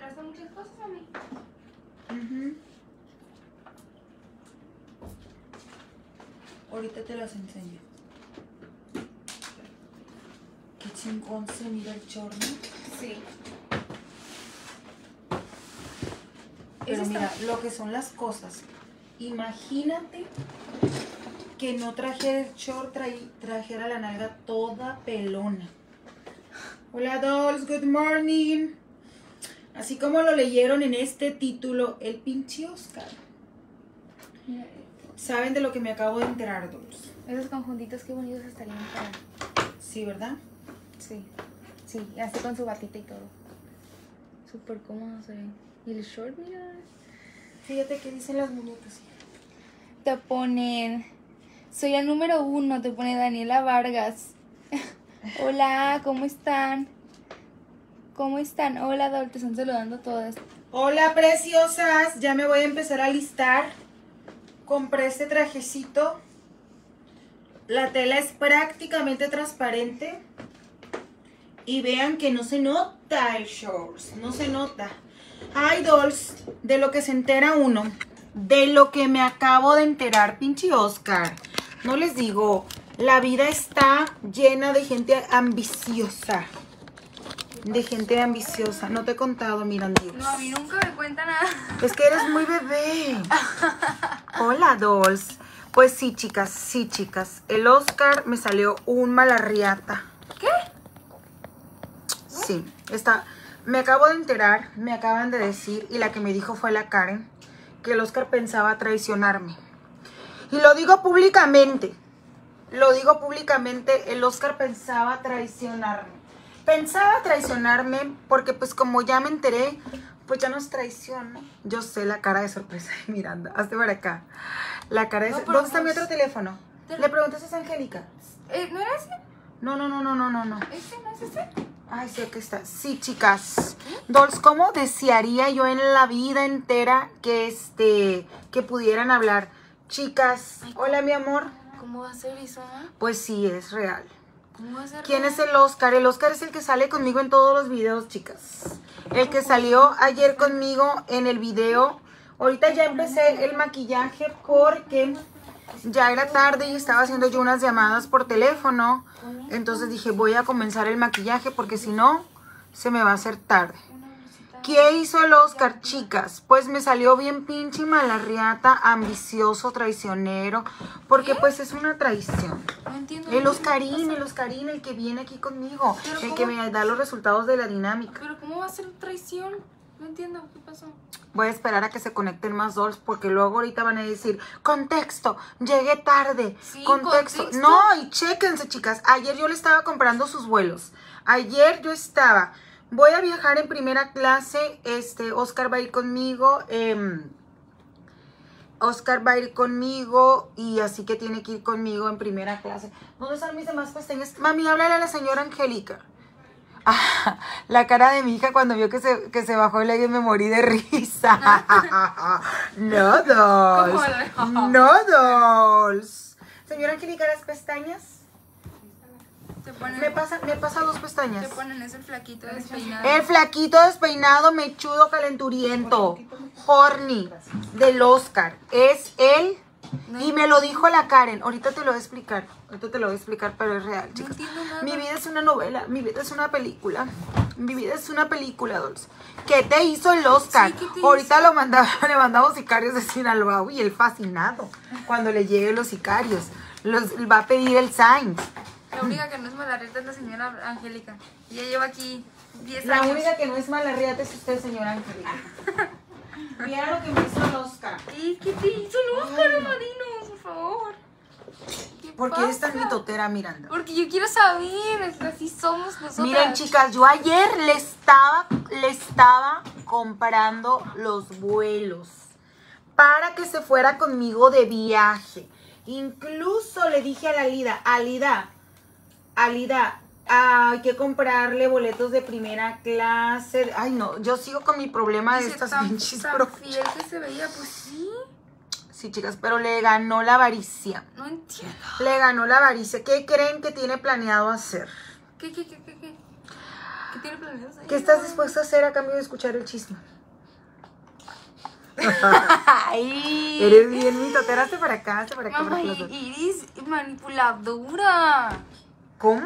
encontraste muchas cosas, mami. Ahorita te las enseño. Qué chingón se mira el chorro. Sí. Pero mira, lo que son las cosas. Imagínate que no trajera el short, trajera la nalga toda pelona. Hola dolls, good morning. Así como lo leyeron en este título, el pinche Oscar. ¿Saben de lo que me acabo de enterar, dolls? Esos conjuntitos qué bonitos estarían para... Sí, ¿verdad? Sí. Sí, y así con su batita y todo. Súper cómodo se ven. Y el short, mira. Fíjate qué dicen las muñecas. Te ponen... Soy la número 1, te pone Daniela Vargas. Hola, ¿cómo están? ¿Cómo están? Hola, Dol, te están saludando todas. Hola, preciosas. Ya me voy a empezar a listar. Compré este trajecito. La tela es prácticamente transparente. Y vean que no se nota el shorts. No se nota. Ay, dolls, de lo que se entera uno. De lo que me acabo de enterar, pinche Oscar. No les digo, la vida está llena de gente ambiciosa. De gente ambiciosa. No te he contado, Mirandillos. No, a mí nunca me cuenta nada. Es que eres muy bebé. Hola, dolls. Pues sí, chicas, sí, chicas. El Oscar me salió un malarriata. ¿Qué? Sí, me acabo de enterar, me acaban de decir, y la que me dijo fue la Karen, que el Oscar pensaba traicionarme. Y lo digo públicamente, el Oscar pensaba traicionarme. Pensaba traicionarme porque pues como ya me enteré, pues ya nos traiciona. Yo sé la cara de sorpresa de Miranda. Hazte para acá. La cara de... ¿Dónde está mi otro teléfono? Le preguntas a Angélica. ¿No era ese? No. ¿Ese no es ese? Ay, sí, aquí está. Sí, chicas. Dolls, ¿cómo desearía yo en la vida entera que pudieran hablar? Chicas, hola, mi amor. ¿Cómo va a ser eso? Pues sí, es real. ¿Cómo va a ser? ¿Quién es el Oscar? El Oscar es el que sale conmigo en todos los videos, chicas. El que salió ayer conmigo en el video. Ahorita ya empecé el maquillaje porque ya era tarde y estaba haciendo yo unas llamadas por teléfono. Entonces dije, voy a comenzar el maquillaje porque si no, se me va a hacer tarde. ¿Qué hizo el Oscar, chicas? Pues me salió bien pinche malarriata, ambicioso, traicionero, porque pues es una traición. No entiendo. El Oscarín, el que viene aquí conmigo, el que me da los resultados de la dinámica. Pero ¿cómo va a ser traición? No entiendo, ¿qué pasó? Voy a esperar a que se conecten más dolls porque luego ahorita van a decir, contexto, llegué tarde, Sí, contexto. contexto. No, y chéquense, chicas, ayer yo le estaba comprando sus vuelos. Ayer yo estaba, voy a viajar en primera clase, Oscar va a ir conmigo, y así que tiene que ir conmigo en primera clase. ¿Dónde están mis demás pestañas? Mami, háblale a la señora Angélica. Ah, la cara de mi hija cuando vio que se bajó el aire, me morí de risa. No, dolls. No, dolls. Señora Angélica, las pestañas. Me pasa dos pestañas. Te ponen ese flaquito despeinado. El flaquito despeinado, mechudo, calenturiento, horny, del Oscar. Es él. Y me lo dijo la Karen. Ahorita te lo voy a explicar. Pero es real, chicos. No entiendo nada. Mi vida es una novela. Mi vida es una película. Dolls. ¿Qué te hizo el Oscar? Sí, ¿qué te Ahorita le mandamos sicarios de Sinaloa. Y él fascinado. Cuando le lleguen los sicarios. Va a pedir el sign. La única que no es malarrita es la señora Angélica. Ella lleva aquí 10 La años. única que no es malarriata es usted, señora Angélica. Mira lo que me hizo el Oscar. ¿Y qué te hizo el Oscar, Amadino? Por favor. ¿Por qué eres tan mitotera, Miranda? Porque yo quiero saber, así somos nosotras. Miren, chicas, yo ayer le estaba comprando los vuelos para que se fuera conmigo de viaje. Incluso le dije a la Alida, hay que comprarle boletos de primera clase. Ay, no, yo sigo con mi problema de estas pinches tan fiel que se veía, pues sí. Sí, chicas, pero le ganó la avaricia. No entiendo. Le ganó la avaricia. ¿Qué creen que tiene planeado hacer? ¿Qué? ¿Qué tiene planeado hacer? ¿Qué estás dispuesto a hacer a cambio de escuchar el chisme? Ay. Eres bien mitotera, hazte para acá, Mamá, para que los dos. eres manipuladora. ¿Cómo?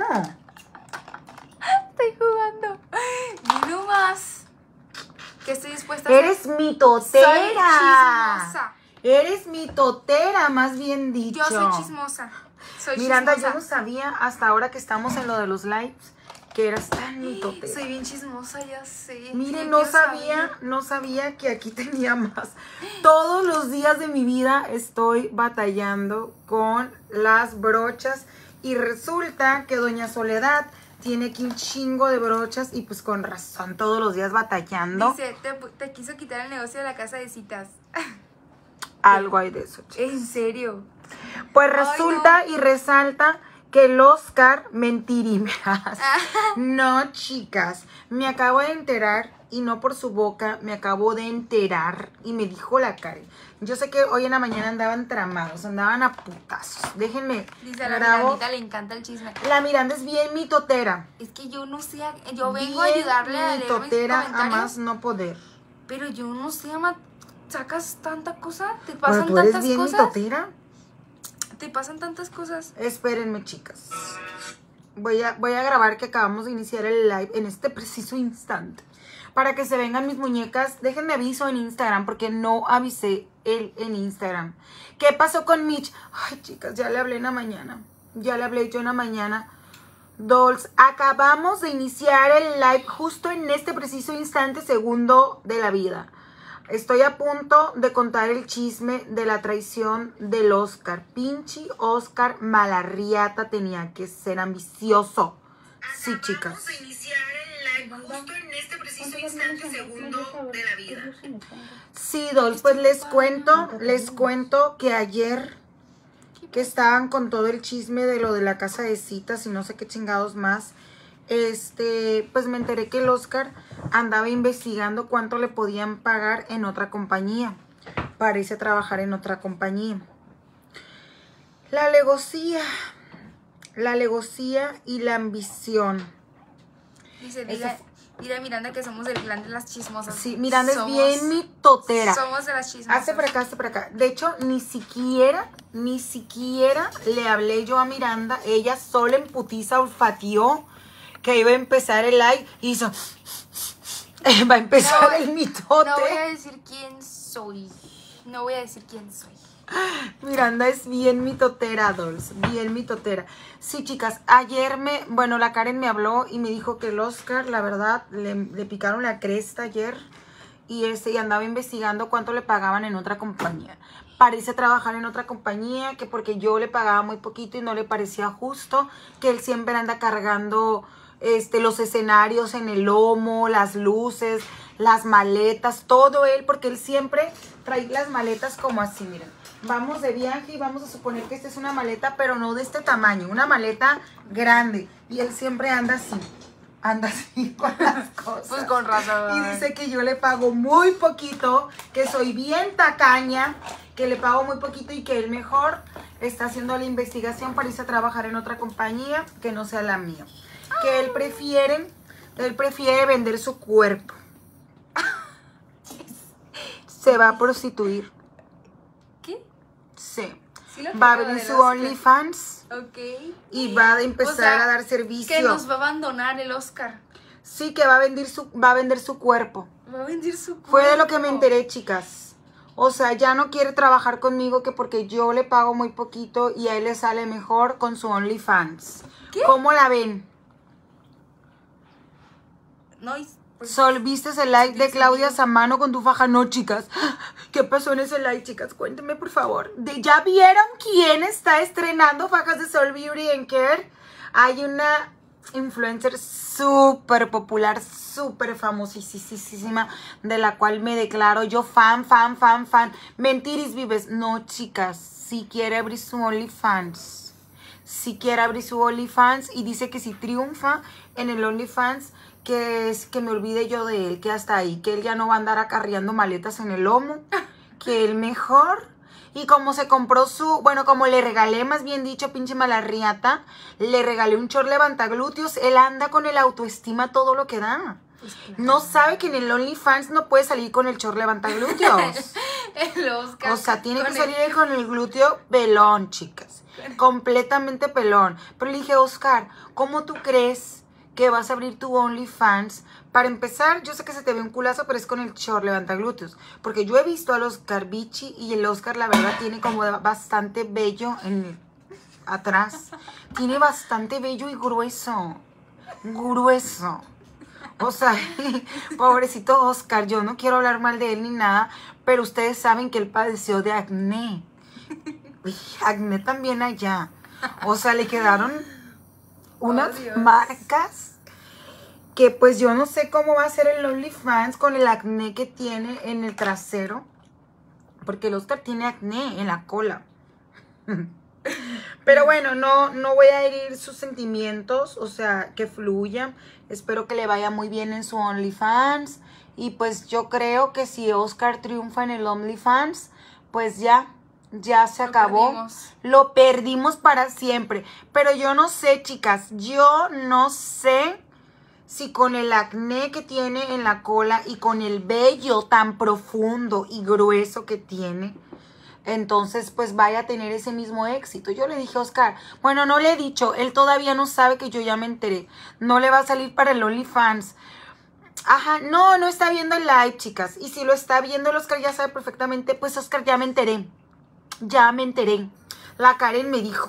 Estoy jugando. Y no más. Que estoy dispuesta a hacer. Eres mitotera. Soy chismosa. Eres mitotera, más bien dicho. Yo soy chismosa. Soy Miranda, chismosa. yo no sabía hasta ahora que estamos en lo de los lives que eras tan mitotera. Soy bien chismosa, ya sé. Miren, Sí, no quiero saber. no sabía que aquí tenía más. Todos los días de mi vida estoy batallando con las brochas y resulta que doña Soledad tiene aquí un chingo de brochas y pues con razón todos los días batallando. Dice, te quiso quitar el negocio de la casa de citas. Algo hay de eso, chicos. ¿En serio? Pues Ay, resulta y resalta que el Oscar mentirimeras. No, chicas, me acabo de enterar, y no por su boca, me acabo de enterar, y me dijo la Karen. Yo sé que hoy en la mañana andaban tramados, andaban a putazos. Déjenme, Dice, a la grabo. Mirandita le encanta el chisme. La Miranda es bien mitotera. Es que yo no sé, yo vengo Bien a ayudarle a leer mis mitotera a comentarios. más no poder. Pero yo no sé, ama, sacas tanta cosa, te Pero pasan tú eres tantas bien cosas. mitotera. Te pasan tantas cosas. Espérenme, chicas. Voy a grabar que acabamos de iniciar el live en este preciso instante. Para que se vengan mis muñecas. Déjenme aviso en Instagram porque no avisé en Instagram. ¿Qué pasó con Mitch? Ay, chicas, ya le hablé en la mañana. Ya le hablé yo en la mañana. Dolls, acabamos de iniciar el live justo en este preciso instante segundo de la vida. Estoy a punto de contar el chisme de la traición del Oscar. Pinche Oscar Malarriata tenía que ser ambicioso. Sí, chicas. Acabamos de iniciar el live justo en este preciso instante segundo de la vida. Sí, Dolls, pues les cuento que ayer que estaban con todo el chisme de lo de la casa de citas y no sé qué chingados más, pues me enteré que el Oscar andaba investigando cuánto le podían pagar en otra compañía. Parece trabajar en otra compañía. La alevosía y la ambición. Dice, dile a Miranda que somos del clan de las chismosas. Sí, Miranda es bien mitotera. Somos de las chismosas. Hazte para acá. De hecho, ni siquiera le hablé yo a Miranda. Ella sola en putiza olfateó que iba a empezar el live y hizo... Va a empezar el mitote. No voy a decir quién soy. Miranda es bien mitotera, Dolls. Bien mitotera. Sí, chicas, ayer la Karen me habló y me dijo que el Oscar, la verdad, le picaron la cresta ayer. Y andaba investigando cuánto le pagaban en otra compañía. Parece trabajar en otra compañía, que porque yo le pagaba muy poquito y no le parecía justo, que él siempre anda cargando los escenarios en el lomo, las luces, las maletas, todo él, porque él siempre trae las maletas como así, miren. Vamos de viaje y vamos a suponer que esta es una maleta, pero no de este tamaño, una maleta grande. Y él siempre anda así con las cosas. Pues con razón. Y dice que yo le pago muy poquito, que soy bien tacaña, que le pago muy poquito y que él mejor está haciendo la investigación para irse a trabajar en otra compañía que no sea la mía. Que él prefiere vender su cuerpo. Se va a prostituir. ¿Qué? Sí. Sí lo Va a creo, abrir de su los que- OnlyFans Ok. y va a empezar O sea, a dar servicio. Que nos va a abandonar el Oscar. Sí, que va a vender su cuerpo. Va a vender su cuerpo. Fue de lo que me enteré, chicas. O sea, ya no quiere trabajar conmigo que porque yo le pago muy poquito y a él le sale mejor con su OnlyFans. ¿Qué? ¿Cómo la ven? No, pues, Sol, ¿viste el like de sí, Claudia sí. Samano con tu faja? No, chicas. ¿Qué pasó en ese like, chicas? Cuéntenme, por favor. ¿Ya vieron quién está estrenando fajas de Sol Beauty and Care? Hay una influencer súper popular, súper famosísima, de la cual me declaro yo fan. Mentiris vives. No, chicas, si quiere abrir su OnlyFans. Si quiere abrir su OnlyFans y dice que si triunfa en el OnlyFans, que me olvide yo de él, que hasta ahí, que él ya no va a andar acarreando maletas en el lomo, que él mejor Y como se compró como le regalé, más bien dicho, pinche malarriata, le regalé un short levantaglúteos, él anda con el autoestima todo lo que da. Pues claro. No sabe que en el OnlyFans no puede salir con el short levantaglúteos. El Oscar. O sea, tiene que salir con el glúteo pelón, chicas. Completamente pelón. Pero le dije, Oscar, ¿cómo tú crees que vas a abrir tu OnlyFans? Para empezar, yo sé que se te ve un culazo, pero es con el short levantaglúteos. Porque yo he visto al Oscar Bichi y el Oscar, la verdad, tiene como bastante vello atrás. Tiene bastante vello y grueso. Grueso. O sea, pobrecito Oscar, yo no quiero hablar mal de él ni nada, pero ustedes saben que él padeció de acné. Acné también allá. O sea, le quedaron unas marcas que pues yo no sé cómo va a ser el OnlyFans con el acné que tiene en el trasero. Porque el Oscar tiene acné en la cola. Pero bueno, no voy a herir sus sentimientos, o sea, que fluyan. Espero que le vaya muy bien en su OnlyFans. Y pues yo creo que si Oscar triunfa en el OnlyFans, pues ya se acabó. Lo perdimos para siempre. Pero yo no sé, chicas, yo no sé si con el acné que tiene en la cola y con el vello tan profundo y grueso que tiene, entonces pues vaya a tener ese mismo éxito. Yo le dije a Oscar, bueno, no le he dicho, él todavía no sabe que yo ya me enteré. No le va a salir para el OnlyFans. Ajá, no está viendo el live, chicas. Y si lo está viendo el Oscar ya sabe perfectamente, pues Oscar, ya me enteré. Ya me enteré. La Karen me dijo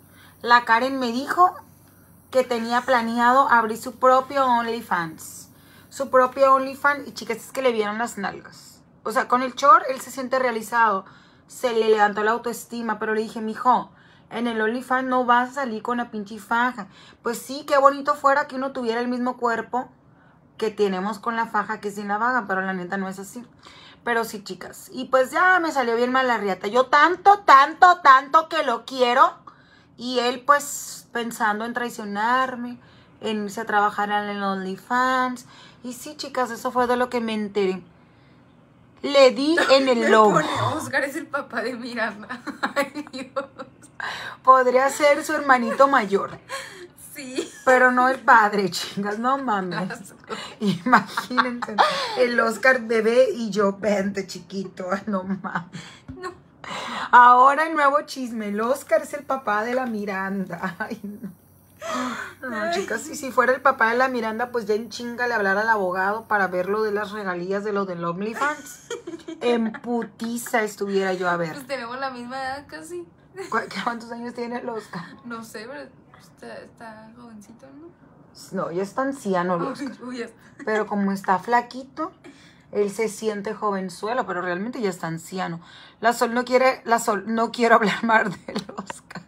que tenía planeado abrir su propio OnlyFans. Su propio OnlyFans. Y chicas, es que le vieron las nalgas. O sea, con el short él se siente realizado. Se le levantó la autoestima. Pero le dije, mijo, en el OnlyFans no vas a salir con la pinche faja. Pues sí, qué bonito fuera que uno tuviera el mismo cuerpo que tenemos con la faja que sin la vaga. Pero la neta no es así. Pero sí, chicas. Y pues ya me salió bien mal la riata. Yo tanto que lo quiero. Y él pues pensando en traicionarme, en irse a trabajar en el OnlyFans. Y sí, chicas, eso fue de lo que me enteré. Le di en el lobo. Oscar es el papá de Miranda. Ay, Dios. Podría ser su hermanito mayor. Sí. Pero no el padre, chicas, no mames. Imagínense, el Oscar bebé y yo 20 chiquito, no mames. No. Ahora el nuevo chisme, el Oscar es el papá de la Miranda. Ay, no. No, chicas, y si fuera el papá de la Miranda, pues ya en chinga le hablar al abogado para ver lo de las regalías de lo del OnlyFans. En putiza estuviera yo a ver. Pues tenemos la misma edad casi. ¿Cuántos años tiene el Oscar? No sé, pero está jovencito, ¿no? No, ya está anciano el Oscar. Pero como está flaquito, él se siente jovenzuelo, pero realmente ya está anciano. La Sol no quiero hablar más del Oscar.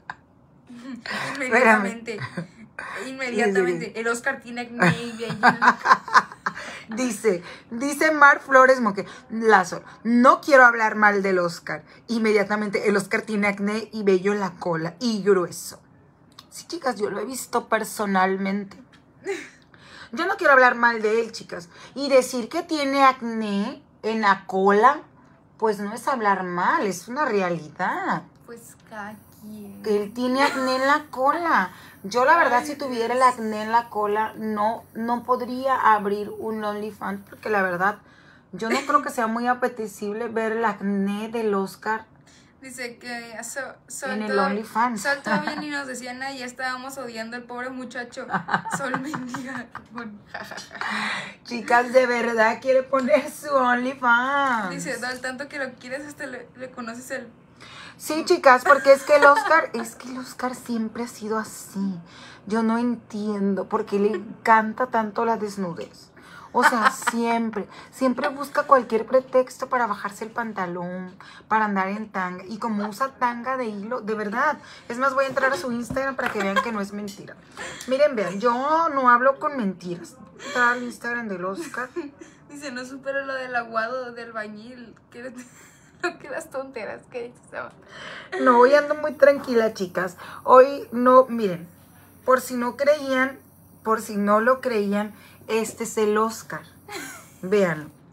Inmediatamente. El Oscar tiene acné y vello. Dice Mar Flores Moque, la Sol, no quiero hablar mal del Oscar. Inmediatamente, el Oscar tiene acné y vello en la cola y grueso. Sí, chicas, yo lo he visto personalmente. Yo no quiero hablar mal de él, chicas. Y decir que tiene acné en la cola, pues no es hablar mal, es una realidad. Pues cada quien. Que él tiene acné en la cola. Yo la verdad, si tuviera el acné en la cola, no podría abrir un OnlyFans, porque la verdad, yo no creo que sea muy apetecible ver el acné del Oscar. Dice que en el OnlyFans. Saltó bien y nos decían, ya estábamos odiando al pobre muchacho. Sol mendiga. Chicas, de verdad quiere poner su OnlyFans. Dice, al tanto que lo quieres, hasta le conoces el... Sí, chicas, porque es que el Oscar siempre ha sido así. Yo no entiendo por qué le encanta tanto la desnudez. O sea, siempre busca cualquier pretexto para bajarse el pantalón, para andar en tanga. Y como usa tanga de hilo, de verdad. Es más, voy a entrar a su Instagram para que vean que no es mentira. Miren, vean, yo no hablo con mentiras. Voy a entrar al Instagram del Oscar. Dice, no supero lo del aguado del bañil. Que las tonteras que dices. No, hoy ando muy tranquila, chicas. Hoy no, miren, por si no lo creían, este es el Oscar. Véanlo.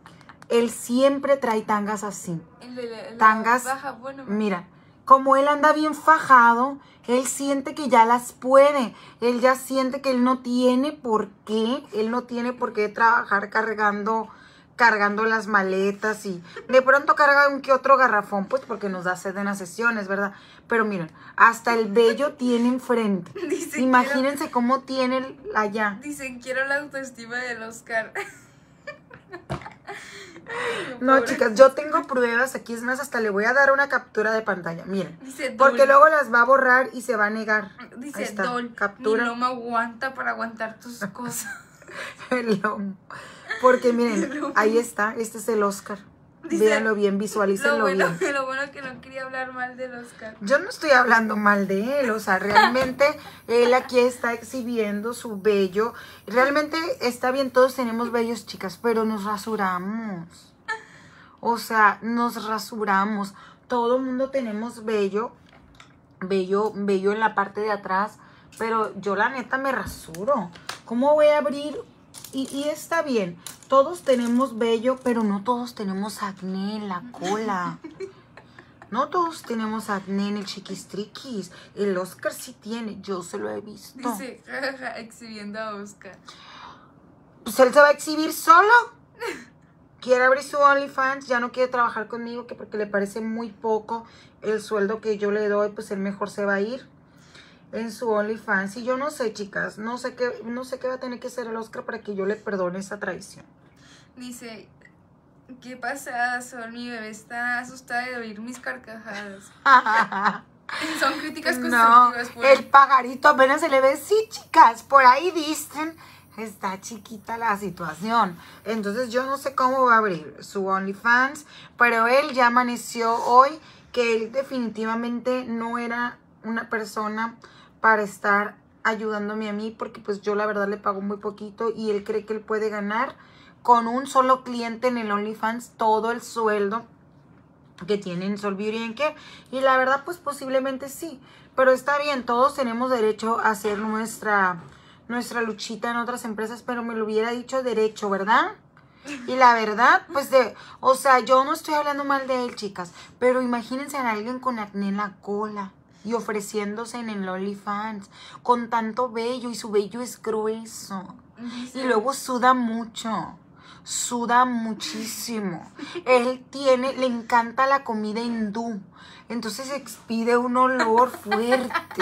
Él siempre trae tangas así. La Tangas, baja, bueno, mira, como él anda bien fajado, él siente que ya las puede. Él ya siente que él no tiene por qué trabajar cargando las maletas y de pronto carga un que otro garrafón, pues porque nos da sed en las sesiones, ¿verdad? Pero miren, hasta el vello tiene enfrente. Dice, Imagínense cómo tiene allá. Dicen, quiero la autoestima del Oscar. No, pobre. chicas, yo tengo pruebas aquí, es más, hasta le voy a dar una captura de pantalla, miren. Dice, Porque luego las va a borrar y se va a negar. Ahí Dice, está, Dol, captura. mi lomo aguanta para aguantar tus cosas. El lomo. Porque miren, El lomo. ahí está, este es el Oscar. Dice, Véanlo bien, visualícenlo bien. Lo bueno que no quería hablar mal del Oscar. Yo no estoy hablando mal de él, o sea, realmente él aquí está exhibiendo su vello. Realmente está bien, todos tenemos vellos, chicas, pero nos rasuramos. O sea, nos rasuramos. Todo mundo tenemos vello en la parte de atrás, pero yo la neta me rasuro. ¿Cómo voy a abrir? Y está bien, todos tenemos vello, pero no todos tenemos acné en la cola. No todos tenemos acné en el chiquistriquis. El Oscar sí tiene, yo se lo he visto. Dice, jajaja, exhibiendo a Oscar. Pues él se va a exhibir solo. Quiere abrir su OnlyFans, ya no quiere trabajar conmigo, que porque le parece muy poco el sueldo que yo le doy, pues él mejor se va a ir en su OnlyFans. Y yo no sé, chicas, no sé qué va a tener que hacer el Oscar para que yo le perdone esa traición. Dice, qué pasada, Sol, mi bebé está asustada de oír mis carcajadas. Son críticas No, constructivas. Pues. el pajarito apenas se le ve. Sí, chicas, por ahí dicen, está chiquita la situación. Entonces yo no sé cómo va a abrir su OnlyFans, pero él ya amaneció hoy que él definitivamente no era una persona para estar ayudándome a mí, porque pues yo la verdad le pago muy poquito y él cree que él puede ganar con un solo cliente en el OnlyFans todo el sueldo que tienen Sol Beauty and Care. Y la verdad pues posiblemente sí, pero está bien, todos tenemos derecho a hacer nuestra luchita en otras empresas, pero me lo hubiera dicho derecho, ¿verdad? Y la verdad, pues o sea, yo no estoy hablando mal de él, chicas, pero imagínense a alguien con acné en la cola y ofreciéndose en el OnlyFans con tanto vello, y su vello es grueso. Dice, Y luego suda mucho. Suda muchísimo. Él le encanta la comida hindú. Entonces expide un olor fuerte,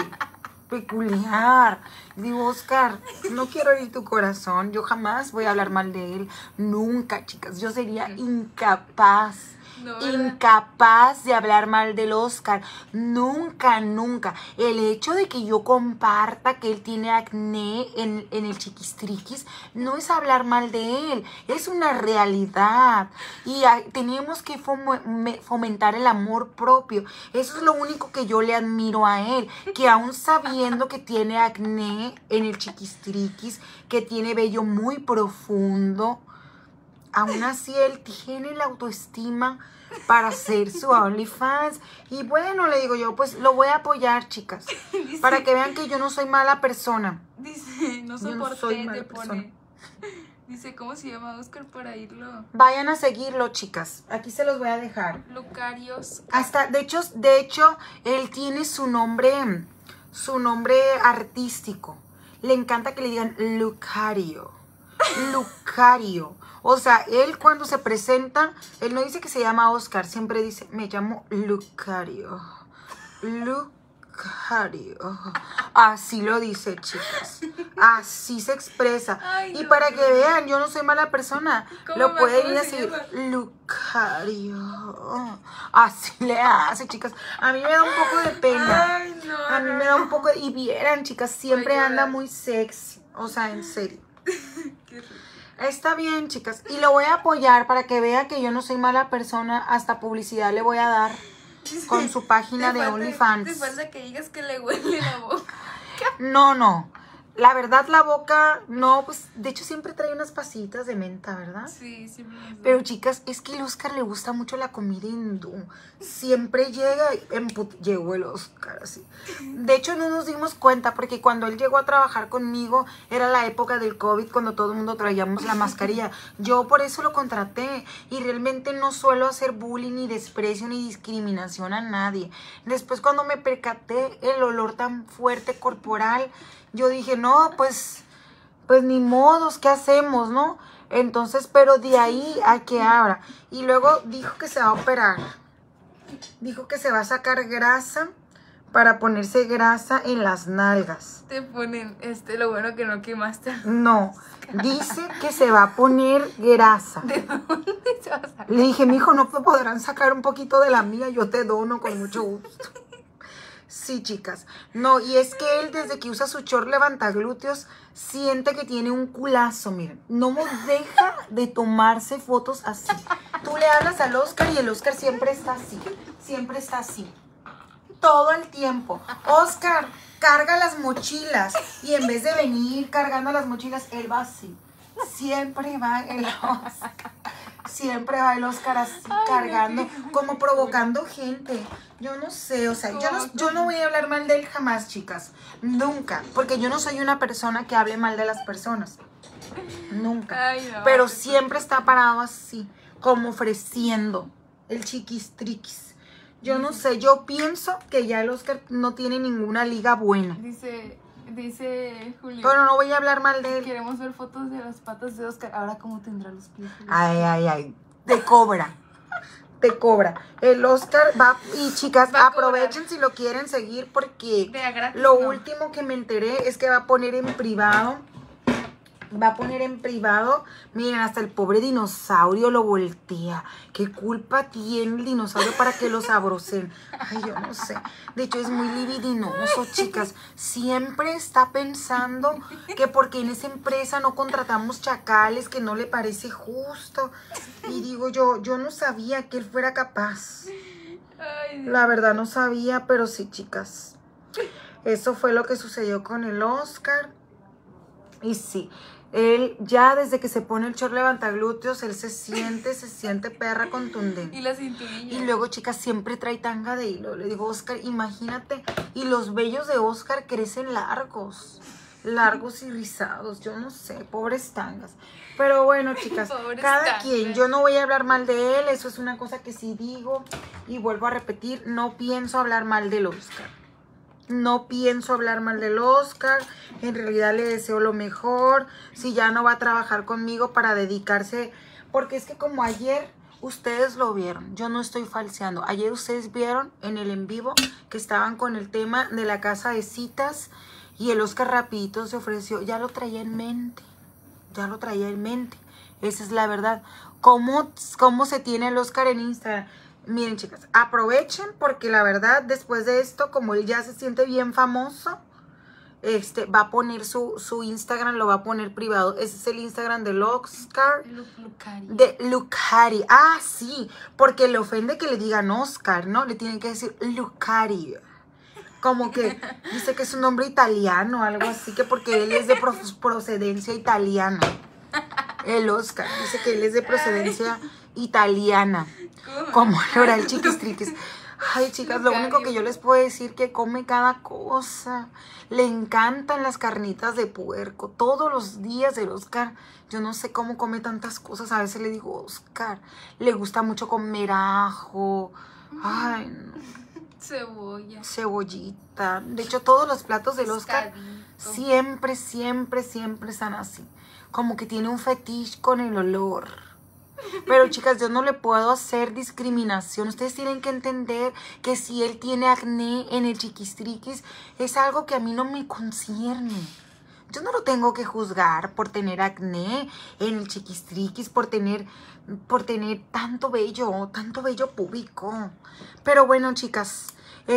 peculiar. Digo, Oscar, no quiero herir tu corazón. Yo jamás voy a hablar mal de él. Nunca, chicas. Yo sería incapaz. No, Incapaz de hablar mal del Oscar. Nunca, nunca. El hecho de que yo comparta que él tiene acné en el chiquistriquis no es hablar mal de él, es una realidad. Y tenemos que fomentar el amor propio. Eso es lo único que yo le admiro a él, que aún sabiendo que tiene acné en el chiquistriquis, que tiene vello muy profundo, aún así él tiene la autoestima para hacer su OnlyFans. Y bueno, le digo yo, pues lo voy a apoyar, chicas, dice, para que vean que yo no soy mala persona. Dice, no Yo no soporté, soy te mala pone. persona. Dice, ¿cómo se llama Oscar para irlo? Vayan a seguirlo, chicas. Aquí se los voy a dejar. Lucarios. Hasta, de hecho, él tiene su nombre artístico. Le encanta que le digan Lucario. Lucario. O sea, él cuando se presenta, él no dice que se llama Oscar, siempre dice, me llamo Lucario. Lucario. Así lo dice, chicas. Así se expresa. Ay, Y no, para no, que vean, yo no soy mala persona. ¿Cómo Lo más? pueden ¿Cómo ir a se seguir. llama? Lucario. Así le hace, chicas. A mí me da un poco de pena. Ay, no. A mí me da un poco de... Y vieran, chicas, siempre Voy a anda llorar. muy sexy. O sea, en serio. Qué rico. Está bien, chicas. Y lo voy a apoyar para que vea que yo no soy mala persona. Hasta publicidad le voy a dar con su página de Te OnlyFans. falta que digas que le huele la boca. No. La verdad, la boca, no, pues, de hecho siempre trae unas pasitas de menta, ¿verdad? Sí, siempre. Pero chicas, es que al Oscar le gusta mucho la comida hindú. Siempre llega, llegó el Oscar así. De hecho, no nos dimos cuenta porque cuando él llegó a trabajar conmigo era la época del COVID, cuando todo el mundo traíamos la mascarilla. Yo por eso lo contraté y realmente no suelo hacer bullying, ni desprecio, ni discriminación a nadie. Después cuando me percaté el olor tan fuerte corporal, yo dije, no, pues ni modos, ¿qué hacemos, no? Entonces, pero de ahí a que abra. Y luego dijo que se va a operar. Dijo que se va a sacar grasa para ponerse grasa en las nalgas. Te ponen, lo bueno que no quemaste. No, dice que se va a poner grasa. ¿De dónde se va a sacar? Le dije, mijo, no podrán sacar un poquito de la mía, yo te dono con mucho gusto. Sí, chicas. No, y es que él desde que usa su short levantaglúteos siente que tiene un culazo, miren. No deja de tomarse fotos así. Tú le hablas al Oscar y el Oscar siempre está así. Siempre está así. Todo el tiempo. Oscar, carga las mochilas. Y en vez de venir cargando las mochilas, él va así. Siempre va el Oscar. Siempre va el Oscar así, cargando, como provocando gente. Yo no sé, o sea, yo no voy a hablar mal de él jamás, chicas. Nunca. Porque yo no soy una persona que hable mal de las personas. Nunca. Ay, no. Pero siempre está parado así, como ofreciendo el chiquistriquis. Yo no sé, yo pienso que ya el Oscar no tiene ninguna liga buena. Dice Julio. Pero no voy a hablar mal de él. Queremos ver fotos de las patas de Oscar. Ahora, ¿cómo tendrá los pies? Ay. Te cobra. Te cobra. El Oscar va. Y chicas, Va a aprovechen cobrar. si lo quieren seguir porque De a gratis, lo no. último que me enteré es que va a poner en privado. Va a poner en privado. Miren, hasta el pobre dinosaurio lo voltea. ¿Qué culpa tiene el dinosaurio para que lo sabrocen? Ay, yo no sé. De hecho, es muy libidinoso, chicas. Siempre está pensando que porque en esa empresa no contratamos chacales, que no le parece justo. Y digo yo no sabía que él fuera capaz. Ay, La verdad no sabía, pero sí, chicas. Eso fue lo que sucedió con el Oscar. Y sí, él ya desde que se pone el short levantaglúteos, él se siente perra contundente. y la cinturilla. Y luego, chicas, siempre trae tanga de hilo. Le digo, Oscar, imagínate. Y los vellos de Oscar crecen largos y rizados. Yo no sé, pobres tangas. Pero bueno, chicas, Pobres cada tangas. quien. Yo no voy a hablar mal de él. Eso es una cosa que sí digo. Y vuelvo a repetir, no pienso hablar mal del Oscar. No pienso hablar mal del Oscar. En realidad le deseo lo mejor. Si ya no va a trabajar conmigo para dedicarse. Porque es que como ayer ustedes lo vieron. Yo no estoy falseando. Ayer ustedes vieron en el en vivo que estaban con el tema de la casa de citas. Y el Oscar rapidito se ofreció. Ya lo traía en mente. Ya lo traía en mente. Esa es la verdad. ¿Cómo se tiene el Oscar en Instagram? Miren, chicas, aprovechen porque la verdad, después de esto, como él ya se siente bien famoso, va a poner su Instagram, lo va a poner privado. Ese es el Instagram del Oscar. Lucari. De Lucari. Ah, sí, porque le ofende que le digan Oscar, ¿no? Le tienen que decir Lucari. Como que dice que es un nombre italiano, algo así, que porque él es de procedencia italiana. El Oscar dice que él es de procedencia italiana. Como Laura el chiquistriquis. Ay, chicas, lo único que yo les puedo decir que come cada cosa. Le encantan las carnitas de puerco. Todos los días el Oscar, yo no sé cómo come tantas cosas. A veces le digo, Oscar, le gusta mucho comer ajo. Ay, no. Cebolla. Cebollita. De hecho, todos los platos del Oscar Pescadito. siempre están así. Como que tiene un fetiche con el olor. Pero chicas, yo no le puedo hacer discriminación. Ustedes tienen que entender que si él tiene acné en el chiquistriquis, es algo que a mí no me concierne. Yo no lo tengo que juzgar por tener acné en el chiquistriquis, por tener tanto vello púbico. Pero bueno, chicas,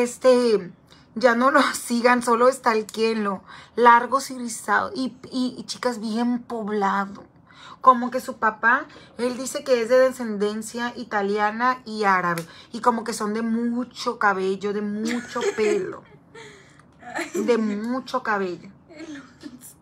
ya no lo sigan, solo stalkeenlo. Largos y rizados. Y chicas, bien poblado. Como que su papá, él dice que es de descendencia italiana y árabe. Y como que son de mucho cabello, de mucho pelo. De mucho cabello.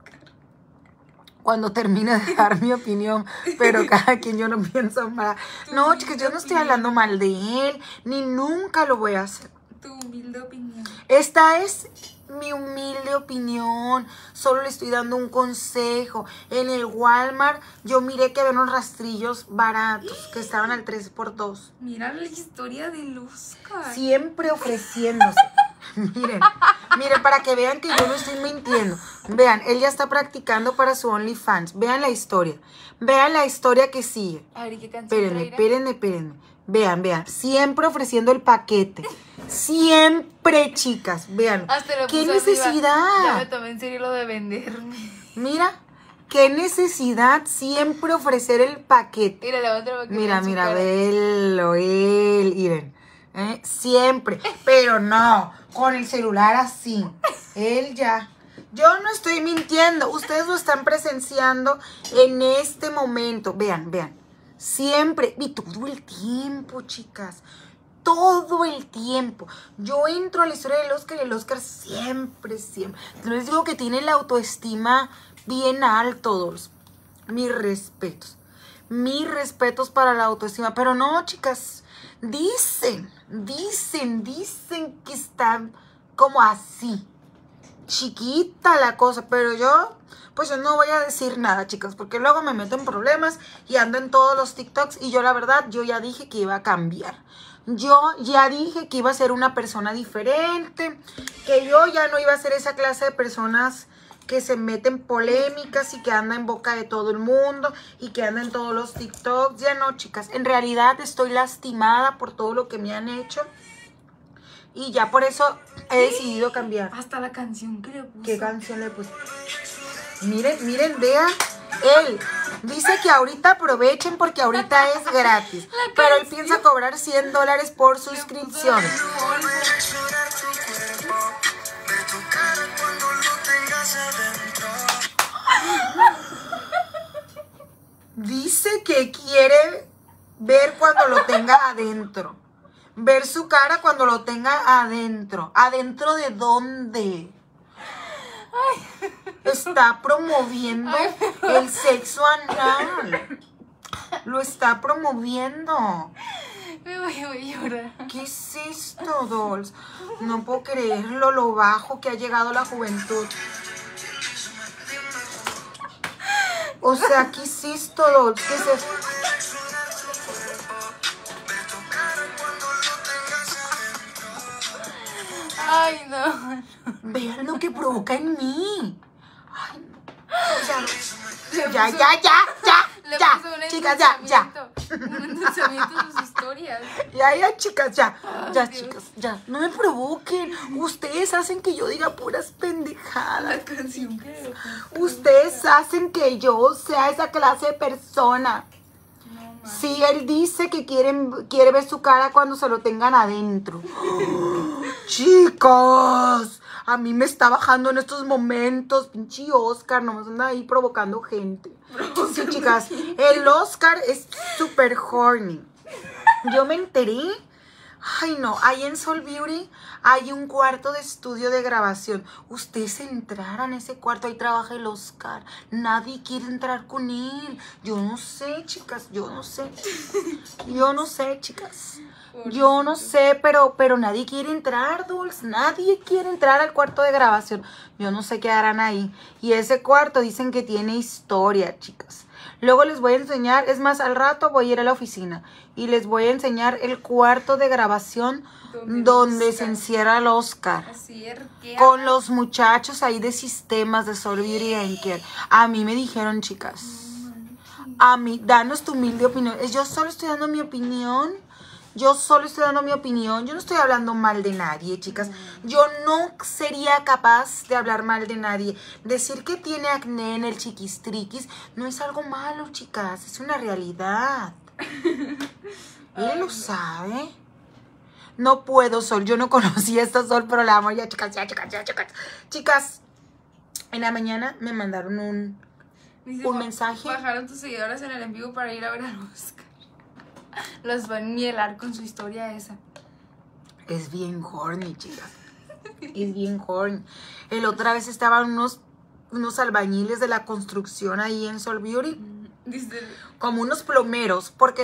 cuando termine de dar mi opinión, pero cada quien, yo no pienso mal. No, chicas, yo no estoy hablando mal de él, ni nunca lo voy a hacer. Tu humilde opinión. Esta es mi humilde opinión, solo le estoy dando un consejo. En el Walmart yo miré que había unos rastrillos baratos que estaban al 3x2. Mira la historia del Oscar. Siempre ofreciéndose. Miren, para que vean que yo no estoy mintiendo. Vean, él ya está practicando para su OnlyFans. Vean la historia. Vean la historia que sigue. A ver, ¿qué canción Espérenme. Vean. Siempre ofreciendo el paquete. Siempre, chicas. Vean. ¿Qué necesidad? Ya me tomé en serio lo de venderme. Mira, qué necesidad siempre ofrecer el paquete. Mira, la otra. Mira, velo, miren. Siempre, pero no, con el celular así. Él ya. Yo no estoy mintiendo, ustedes lo están presenciando en este momento. Vean. Siempre, y todo el tiempo, chicas. Todo el tiempo. Yo entro a la historia del Oscar y el Oscar siempre. Les digo que tiene la autoestima bien alto, Dolls. Mis respetos para la autoestima. Pero no, chicas, dicen que está como así, chiquita la cosa, pero yo no voy a decir nada, chicas, porque luego me meto en problemas y ando en todos los TikToks y yo la verdad, yo ya dije que iba a cambiar. Yo ya dije que iba a ser una persona diferente, que yo ya no iba a ser esa clase de personas que se meten polémicas y que anda en boca de todo el mundo y que anda en todos los TikToks. Ya no, chicas, en realidad estoy lastimada por todo lo que me han hecho y ya por eso he decidido cambiar. Hasta la canción que le puso. ¿Qué canción le puse? Miren, vean. Él dice que ahorita aprovechen porque ahorita es gratis, pero él piensa cobrar $100 por suscripción. Dice que quiere ver cuando lo tenga adentro. Ver su cara cuando lo tenga adentro. ¿Adentro de dónde? Ay. Está promoviendo el sexo anal. Lo está promoviendo. Me voy a llorar. ¿Qué es esto, Dolls? No puedo creerlo, lo bajo que ha llegado la juventud. O sea, ¿qué es esto, Dolls? ¿Qué es esto? Ay, no. Vean lo que provoca en mí. Ay, no. Ya. Chicas, ya. Un endulzamiento de sus historias. Ya, chicas, chicas, ya. No me provoquen. Ustedes hacen que yo diga puras pendejadas. La canción que... Ustedes hacen que yo sea esa clase de persona. No, sí, él dice que quiere ver su cara cuando se lo tengan adentro. Chicos, a mí me está bajando en estos momentos. Pinche Oscar, nomás anda ahí provocando gente. Sí, chicas, el Oscar es súper horny. Yo me enteré. Ay, no, ahí en Soul Beauty hay un cuarto de estudio de grabación. Ustedes entraran a ese cuarto, ahí trabaja el Oscar. Nadie quiere entrar con él. Yo no sé, chicas, yo no sé, chicas. Yo no sé, pero nadie quiere entrar, Dolls. Nadie quiere entrar al cuarto de grabación. Yo no sé qué harán ahí. Y ese cuarto dicen que tiene historia, chicas. Luego les voy a enseñar, es más, al rato voy a ir a la oficina y les voy a enseñar el cuarto de grabación donde se encierra el Oscar. Así es, con los muchachos ahí de sistemas de Soul Beauty and Care. A mí me dijeron, chicas, a mí, danos tu humilde opinión. Yo solo estoy dando mi opinión. Yo no estoy hablando mal de nadie, chicas. Yo no sería capaz de hablar mal de nadie. Decir que tiene acné en el chiquistriquis no es algo malo, chicas. Es una realidad. Él lo sabe. No puedo, Sol. Yo no conocía a esta Sol, pero la amo ya, chicas. Chicas, en la mañana me mandaron un mensaje. Bajaron tus seguidoras en el en vivo para ir a ver a Oscar. Los van a mielar con su historia esa. Es bien horny, chicas. Es bien horny. El otra vez estaban unos unos albañiles de la construcción ahí en Sol Beauty. Dice, Como unos plomeros, porque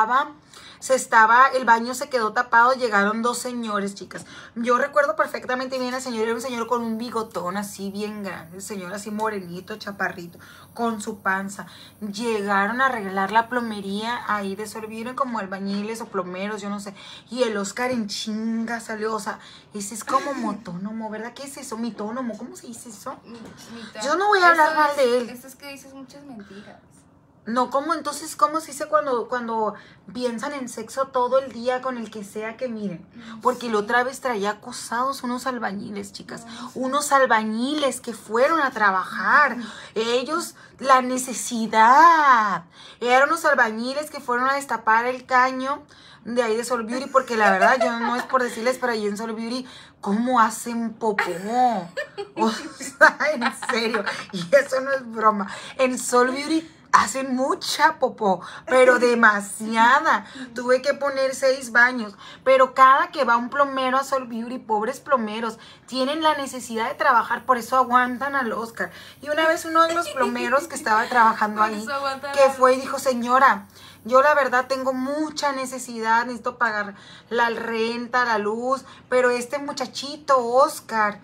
el baño se quedó tapado, llegaron dos señores, chicas. Yo recuerdo perfectamente bien al señor, era un señor con un bigotón así bien grande, el señor así morenito, chaparrito, con su panza. Llegaron a arreglar la plomería ahí de Sol Beauty como albañiles o plomeros, yo no sé. Y el Oscar en chinga salió, o sea, ese es como motónomo, ¿verdad? ¿Qué es eso? Mitónomo, ¿cómo se dice eso? Yo no voy a hablar mal de él. Eso es que dices muchas mentiras. No, ¿cómo entonces, cómo se dice cuando piensan en sexo todo el día con el que sea que miren? Porque la otra vez traía acosados unos albañiles, chicas. Unos albañiles que fueron a trabajar. Ellos, la necesidad. Eran unos albañiles que fueron a destapar el caño de ahí de Sol Beauty, porque la verdad, yo no es por decirles, pero ahí en Sol Beauty, ¿cómo hacen popó? O sea, en serio. Y eso no es broma. En Sol Beauty hacen mucha popó, pero demasiada. Tuve que poner 6 baños. Pero cada que va un plomero a Sol Beauty, pobres plomeros, tienen la necesidad de trabajar, por eso aguantan al Oscar. Y una vez uno de los plomeros que estaba trabajando ahí, que fue y dijo, señora, yo la verdad tengo mucha necesidad, necesito pagar la renta, la luz, pero este muchachito, Oscar,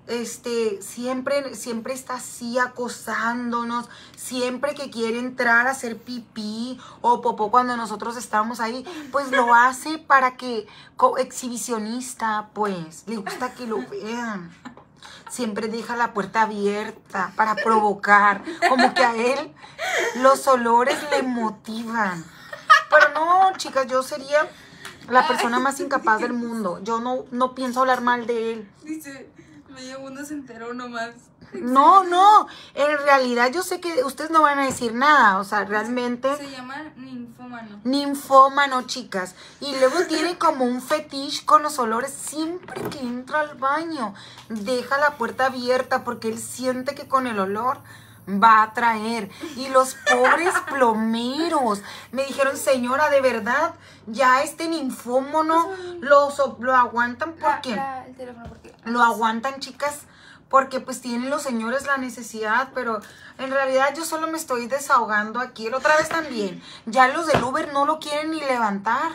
siempre está así acosándonos, siempre que quiere entrar a hacer pipí o popó cuando nosotros estamos ahí, pues lo hace para que, exhibicionista, pues, le gusta que lo vean. Siempre deja la puerta abierta para provocar, como que a él los olores le motivan. Pero no, chicas, yo sería la persona más incapaz del mundo. Yo no pienso hablar mal de él. Dice, medio mundo se enteró nomás. No, en realidad yo sé que ustedes no van a decir nada, o sea, realmente... Se llama ninfómano. Ninfómano, chicas. Y luego tiene como un fetiche con los olores. Siempre que entra al baño, deja la puerta abierta porque él siente que con el olor va a atraer. Y los pobres plomeros me dijeron, señora, de verdad, ya este ninfómano lo aguantan porque... El teléfono, porque... Lo aguantan, chicas, porque pues tienen los señores la necesidad, pero en realidad yo solo me estoy desahogando aquí. La otra vez también, ya los del Uber no lo quieren ni levantar.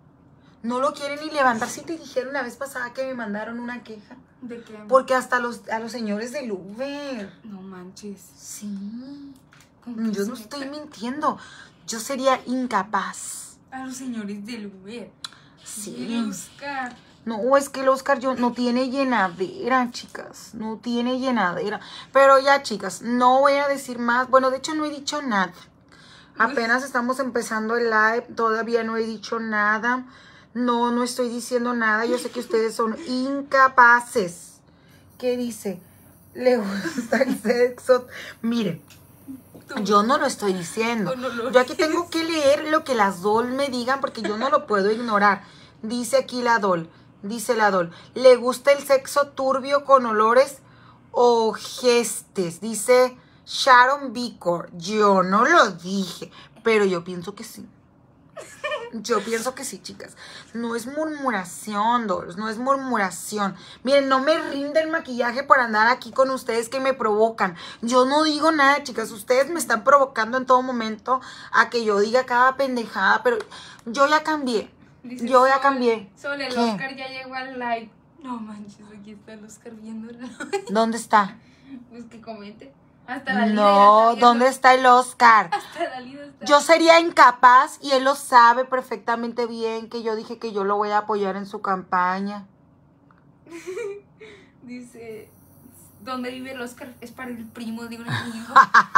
No lo quieren ni levantar. Sí te dijeron la vez pasada que me mandaron una queja. ¿De qué? Porque hasta a los señores del Uber. No manches. Sí. Yo no estoy mintiendo. Yo sería incapaz. A los señores del Uber. Sí. Oscar. No, es que el Oscar no tiene llenadera, chicas. No tiene llenadera. Pero ya, chicas, no voy a decir más. Bueno, de hecho no he dicho nada. Apenas estamos empezando el live. Todavía no he dicho nada. No estoy diciendo nada. Yo sé que ustedes son incapaces. ¿Qué dice? Le gusta el sexo. Miren, yo no lo estoy diciendo. Yo aquí tengo que leer lo que las Dol me digan porque yo no lo puedo ignorar. Dice aquí la Dol. Dice la Dol, ¿le gusta el sexo turbio con olores o gestes? Dice Sharon Bicor. Yo no lo dije, pero yo pienso que sí. Yo pienso que sí, chicas. No es murmuración, Dols, no es murmuración. Miren, no me rinde el maquillaje por andar aquí con ustedes que me provocan. Yo no digo nada, chicas. Ustedes me están provocando en todo momento a que yo diga cada pendejada, pero yo ya cambié. Dice yo ya cambié. Sol, el ¿Qué? Oscar ya llegó al live. No manches, aquí está el Oscar viéndolo. ¿Dónde está? Pues que comente. Hasta la Lida No, ya está ¿dónde está el Oscar? Hasta la Lida está. Yo sería incapaz y él lo sabe perfectamente bien que yo dije que yo lo voy a apoyar en su campaña. Dice, ¿dónde vive el Oscar? Es para el primo de un amigo.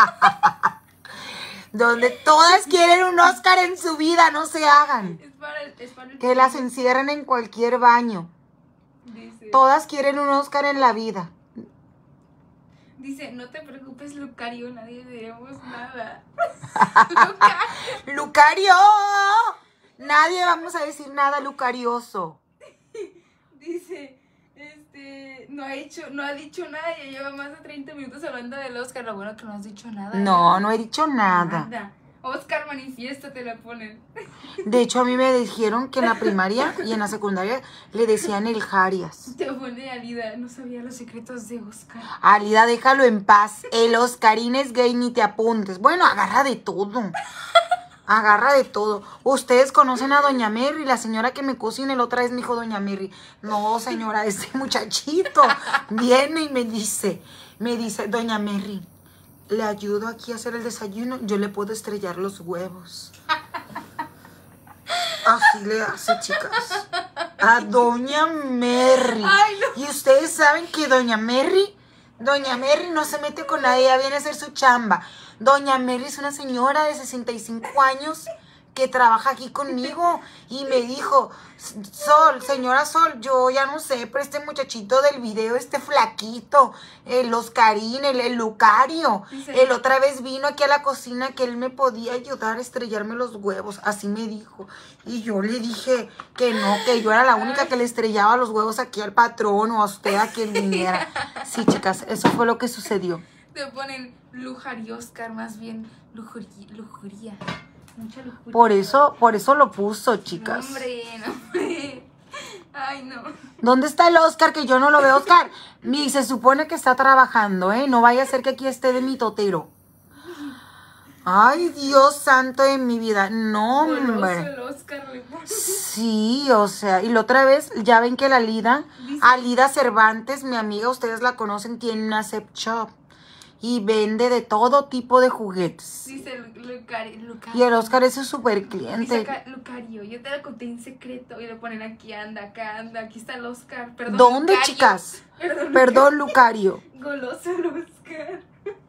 Donde todas quieren un Oscar en su vida, no se hagan. Es para el Que primo. las encierren en cualquier baño. Dice, Todas quieren un Oscar en la vida. dice, no te preocupes, Lucario, nadie diremos nada. ¡Lucario! Nadie vamos a decir nada lucarioso. Dice, no ha dicho nada, ya lleva más de 30 minutos hablando del Oscar. Lo bueno que no has dicho nada. No he dicho nada. Nada. Oscar, manifiesta, te la ponen. De hecho, a mí me dijeron que en la primaria y en la secundaria le decían el Jarias. Te pone Alida, no sabía los secretos de Oscar. Alida, déjalo en paz. El Oscarín es gay, ni te apuntes. Bueno, agarra de todo. Agarra de todo. Ustedes conocen a Doña Mary, la señora que me cocina. La otra vez me dijo Doña Mary, no, señora, ese muchachito viene y me dice, Doña Mary, le ayudo aquí a hacer el desayuno, yo le puedo estrellar los huevos. Así le hace, chicas. A Doña Mary. Ay, no. Y ustedes saben que Doña Mary no se mete con nadie, ella viene a hacer su chamba. Doña Mary es una señora de 65 años que trabaja aquí conmigo y me dijo, señora Sol, yo ya no sé, pero este muchachito del video, este flaquito, el Oscarín, el Lucario, Sí. él otra vez vino aquí a la cocina que él me podía ayudar a estrellarme los huevos, así me dijo. Y yo le dije que no, que yo era la única que le estrellaba los huevos aquí al patrón o a usted, a quien viniera. Sí, chicas, eso fue lo que sucedió. Te ponen Lujar y Oscar, más bien lujuría. Mucha lujuria. Por eso lo puso, chicas. No, hombre. Ay, no. ¿Dónde está el Oscar? Que yo no lo veo, Oscar. Y se supone que está trabajando, ¿eh? No vaya a ser que aquí esté de mi totero. Ay, Dios santo de mi vida. No, Goloso hombre. el Oscar, le pone. Sí, o sea, y la otra vez, ya ven que la Alida Cervantes, mi amiga, ustedes la conocen, tiene una sex shop. Y vende de todo tipo de juguetes. Dice Lucario. Y el Oscar es su super Dice cliente. acá, Lucario, yo te lo conté en secreto. Y le ponen aquí, anda, acá, anda. Aquí está el Oscar. Perdón, ¿Dónde, Lucario. chicas? Perdón, Perdón, Lucario. Goloso el Oscar.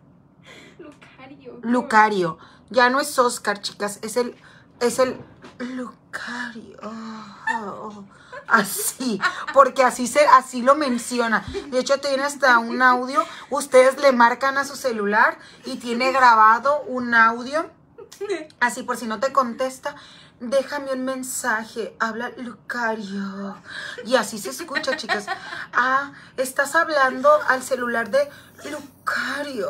Lucario. Lucario. Ya no es Oscar, chicas. Es el Lucario. Oh. Así, porque así lo menciona. De hecho, tiene hasta un audio. Ustedes le marcan a su celular y tiene grabado un audio. Así, por si no te contesta, déjame un mensaje. Habla Lucario. Y así se escucha, chicas. Ah, estás hablando al celular de Lucario.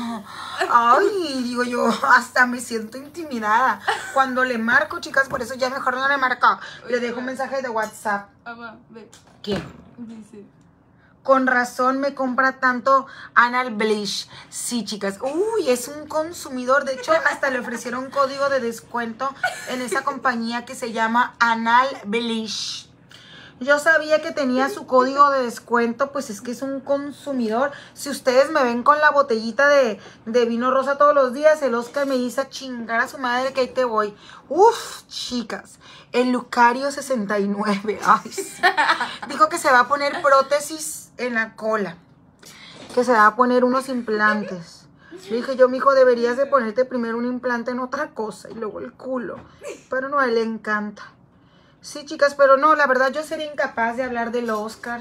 Ay, digo yo, hasta me siento intimidada cuando le marco, chicas. Por eso ya mejor no le marco. Le dejo un mensaje de WhatsApp. Mamá, ve. ¿Quién? Dice. Con razón me compra tanto Anal Bleach. Sí, chicas. Uy, es un consumidor. De hecho, hasta le ofrecieron un código de descuento en esa compañía que se llama Anal Bleach. Yo sabía que tenía su código de descuento, pues es que es un consumidor. Si ustedes me ven con la botellita de vino rosa todos los días, el Oscar me dice a chingar a su madre que ahí te voy. Uf, chicas, el Lucario 69. Ay, sí. Dijo que se va a poner prótesis en la cola, que se va a poner unos implantes. Le dije yo, mijo, deberías de ponerte primero un implante en otra cosa y luego el culo. Pero no, a él le encanta. Sí, chicas, pero no, la verdad yo sería incapaz de hablar del Oscar.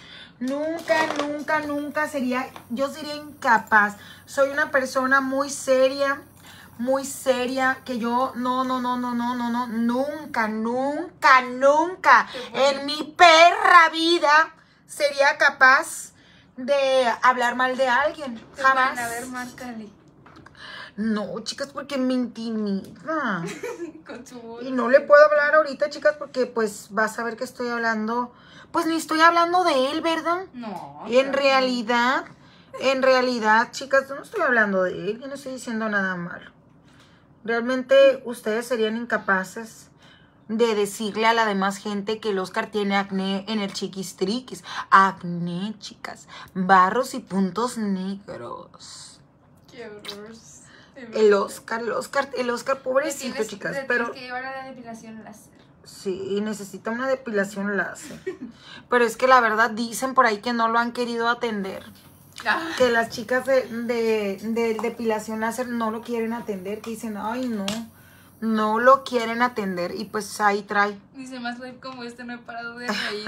Nunca sería, yo sería incapaz. Soy una persona muy seria, que yo, nunca, en mi perra vida sería capaz de hablar mal de alguien. Jamás. A ver, márcale. No, chicas, porque me intimida. Con su voz. Y no le puedo hablar ahorita, chicas, porque pues vas a ver que estoy hablando. Pues ni estoy hablando de él, ¿verdad? No. En realidad, chicas, yo no estoy hablando de él. Yo no estoy diciendo nada malo. Realmente ustedes serían incapaces de decirle a la demás gente que el Oscar tiene acné en el chiquistriquis. Acné, chicas. Barros y puntos negros. Qué horror. El Oscar, pobrecito, chicas, pero... Tienes que llevar a la depilación láser. Sí, necesita una depilación láser. Pero es que la verdad dicen por ahí que no lo han querido atender. Que las chicas de depilación láser no lo quieren atender, que dicen, ay, no lo quieren atender. Y pues ahí trae. Dice, más live como este no he parado de reír.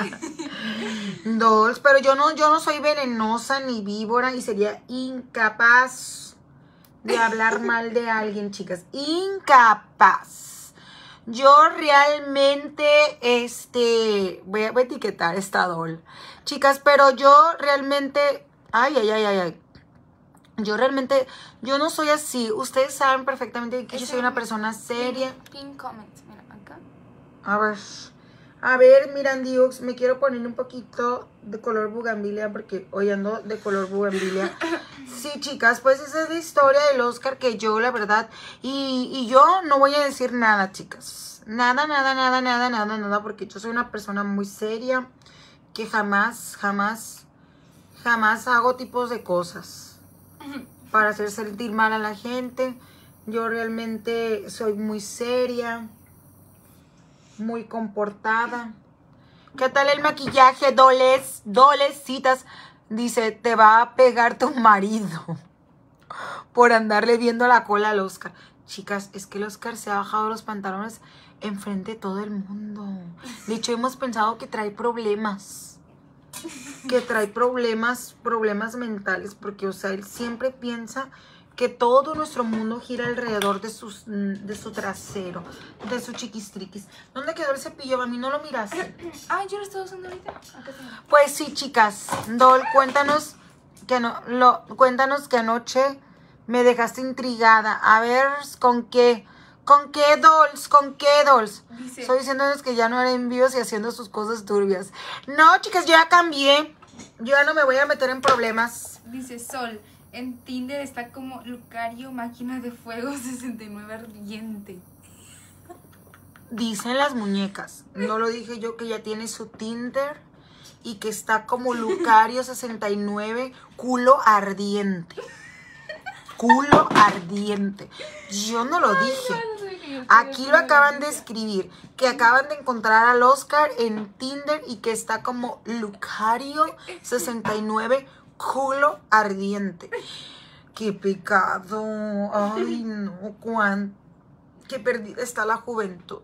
Dos, pero yo no soy venenosa ni víbora y sería incapaz de hablar mal de alguien, chicas. Incapaz. Yo realmente, voy a etiquetar esta doll. Chicas, pero yo realmente, ay. Yo realmente, yo no soy así. Ustedes saben perfectamente que yo soy una persona seria. Pin comment, mira, acá. A ver, Mirandiux, me quiero poner un poquito de color bugambilia porque hoy ando de color bugambilia. Sí, chicas, pues esa es la historia del Oscar que yo, la verdad, y yo no voy a decir nada, chicas. Nada, porque yo soy una persona muy seria que jamás hago tipos de cosas para hacer sentir mal a la gente. Yo realmente soy muy seria, muy comportada. ¿Qué tal el maquillaje? Dolecitas. Dice, te va a pegar tu marido por andarle viendo la cola al Oscar. Chicas, es que el Oscar se ha bajado los pantalones enfrente de todo el mundo. De hecho, hemos pensado que trae problemas. Que trae problemas mentales. Porque, o sea, él siempre piensa que todo nuestro mundo gira alrededor de su trasero, de su chiquistriquis. ¿Dónde quedó el cepillo? A mí no lo miraste. Ah, yo lo estoy usando ahorita. Acá tengo. Pues sí, chicas. Dol, cuéntanos que anoche me dejaste intrigada. A ver, ¿con qué? ¿Con qué dolls? Dice, Estoy diciéndoles que ya no eran envíos y haciendo sus cosas turbias. No, chicas, yo ya cambié. Yo ya no me voy a meter en problemas. dice Sol, en Tinder está como Lucario, máquina de fuego 69 ardiente. Dicen las muñecas. No lo dije yo, que ya tiene su Tinder y que está como Lucario 69, culo ardiente. Culo ardiente. Yo no lo dije. Aquí lo acaban de escribir, que acaban de encontrar al Oscar en Tinder y que está como Lucario 69, culo ardiente. ¡Qué pecado! ¡Ay, no! ¡Qué perdida está la juventud!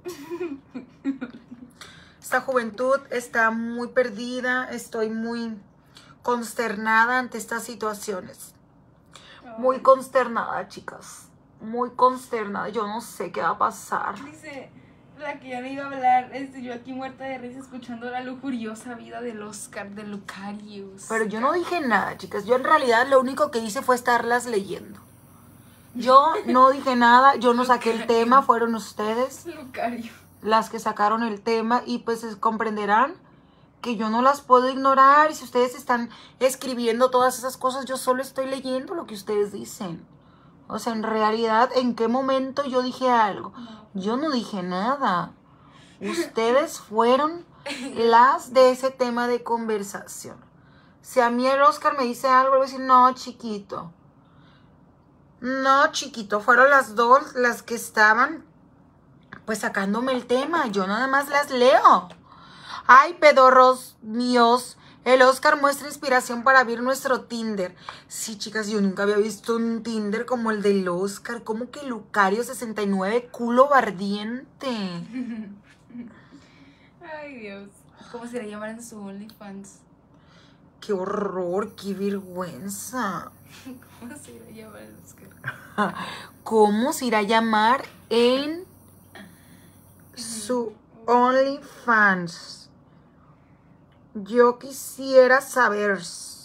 Esta juventud está muy perdida. Estoy muy consternada ante estas situaciones. Muy consternada, chicas. Muy consternada. Yo no sé qué va a pasar. Dice la que ya le iba a hablar, yo aquí muerta de risa escuchando la lujuriosa vida del Oscar de Lucarius. Pero yo no dije nada, chicas. Yo en realidad lo único que hice fue estarlas leyendo. Yo no dije nada. Yo no saqué el tema. Fueron ustedes Lucario. las que sacaron el tema. Y pues comprenderán que yo no las puedo ignorar. Y si ustedes están escribiendo todas esas cosas, yo solo estoy leyendo lo que ustedes dicen. O sea, en realidad, ¿en qué momento yo dije algo? Yo no dije nada. Ustedes fueron las de ese tema de conversación. Si a mí el Oscar me dice algo, le voy a decir, no, chiquito. No, chiquito. Fueron las dos las que estaban, pues, sacándome el tema. Yo nada más las leo. Ay, pedorros míos. El Oscar muestra inspiración para abrir nuestro Tinder. Sí, chicas, yo nunca había visto un Tinder como el del Oscar. ¿Cómo que Lucario 69, culo ardiente? Ay, Dios. ¿Cómo se le llaman en su OnlyFans? ¡Qué horror! ¡Qué vergüenza! ¿Cómo se irá a llamar el Oscar? ¿Cómo se irá a llamar en su OnlyFans? Yo quisiera saber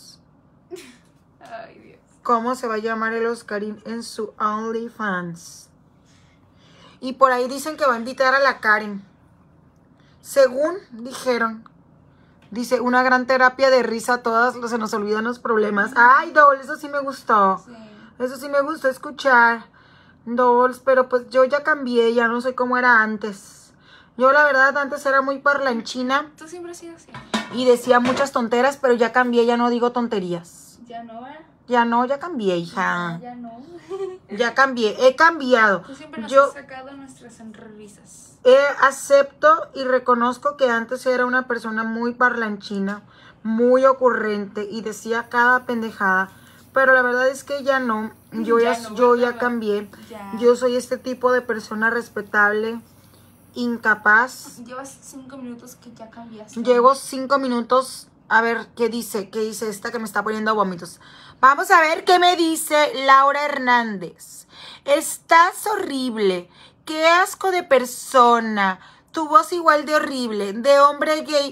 Ay, Dios. cómo se va a llamar el Oscarín en su OnlyFans. Y por ahí dicen que va a invitar a la Karen. Según dijeron. Dice, una gran terapia de risa a todas, se nos olvidan los problemas. Ay, Dol, eso sí me gustó. Sí. Eso sí me gustó escuchar. Dols, pero pues yo ya cambié, ya no soy como era antes. Yo la verdad antes era muy parlanchina. Tú siempre has sido así. Y decía muchas tonteras, pero ya cambié, ya no digo tonterías. Ya no, ¿eh? Ya no, ya cambié, hija. Ya no. Ya cambié, he cambiado. Tú siempre nos Yo has sacado nuestras sonrisas. acepto y reconozco que antes era una persona muy parlanchina, muy ocurrente y decía cada pendejada. Pero la verdad es que ya no. Yo ya cambié. Ya. Yo soy este tipo de persona respetable, incapaz. Llevas 5 minutos que ya cambiaste. Llevo 5 minutos. A ver, ¿qué dice esta que me está poniendo vómitos? Vamos a ver qué me dice Laura Hernández. Estás horrible. Qué asco de persona. Tu voz igual de horrible. De hombre gay.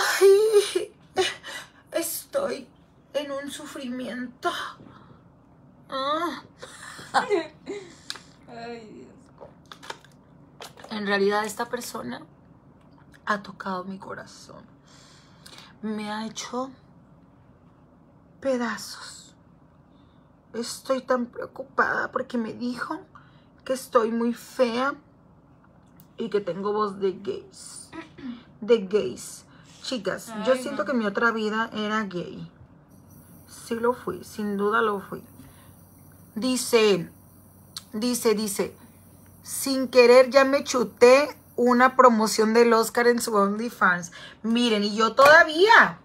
Ay, estoy en un sufrimiento. Ay, Dios. En realidad esta persona ha tocado mi corazón. Me ha hecho pedazos. Estoy tan preocupada porque me dijo que estoy muy fea y que tengo voz de gays. De gays. Chicas, yo siento que mi otra vida era gay. Sí lo fui, sin duda lo fui. Dice, sin querer ya me chuté una promoción del Oscar en su OnlyFans. Miren, y yo todavía,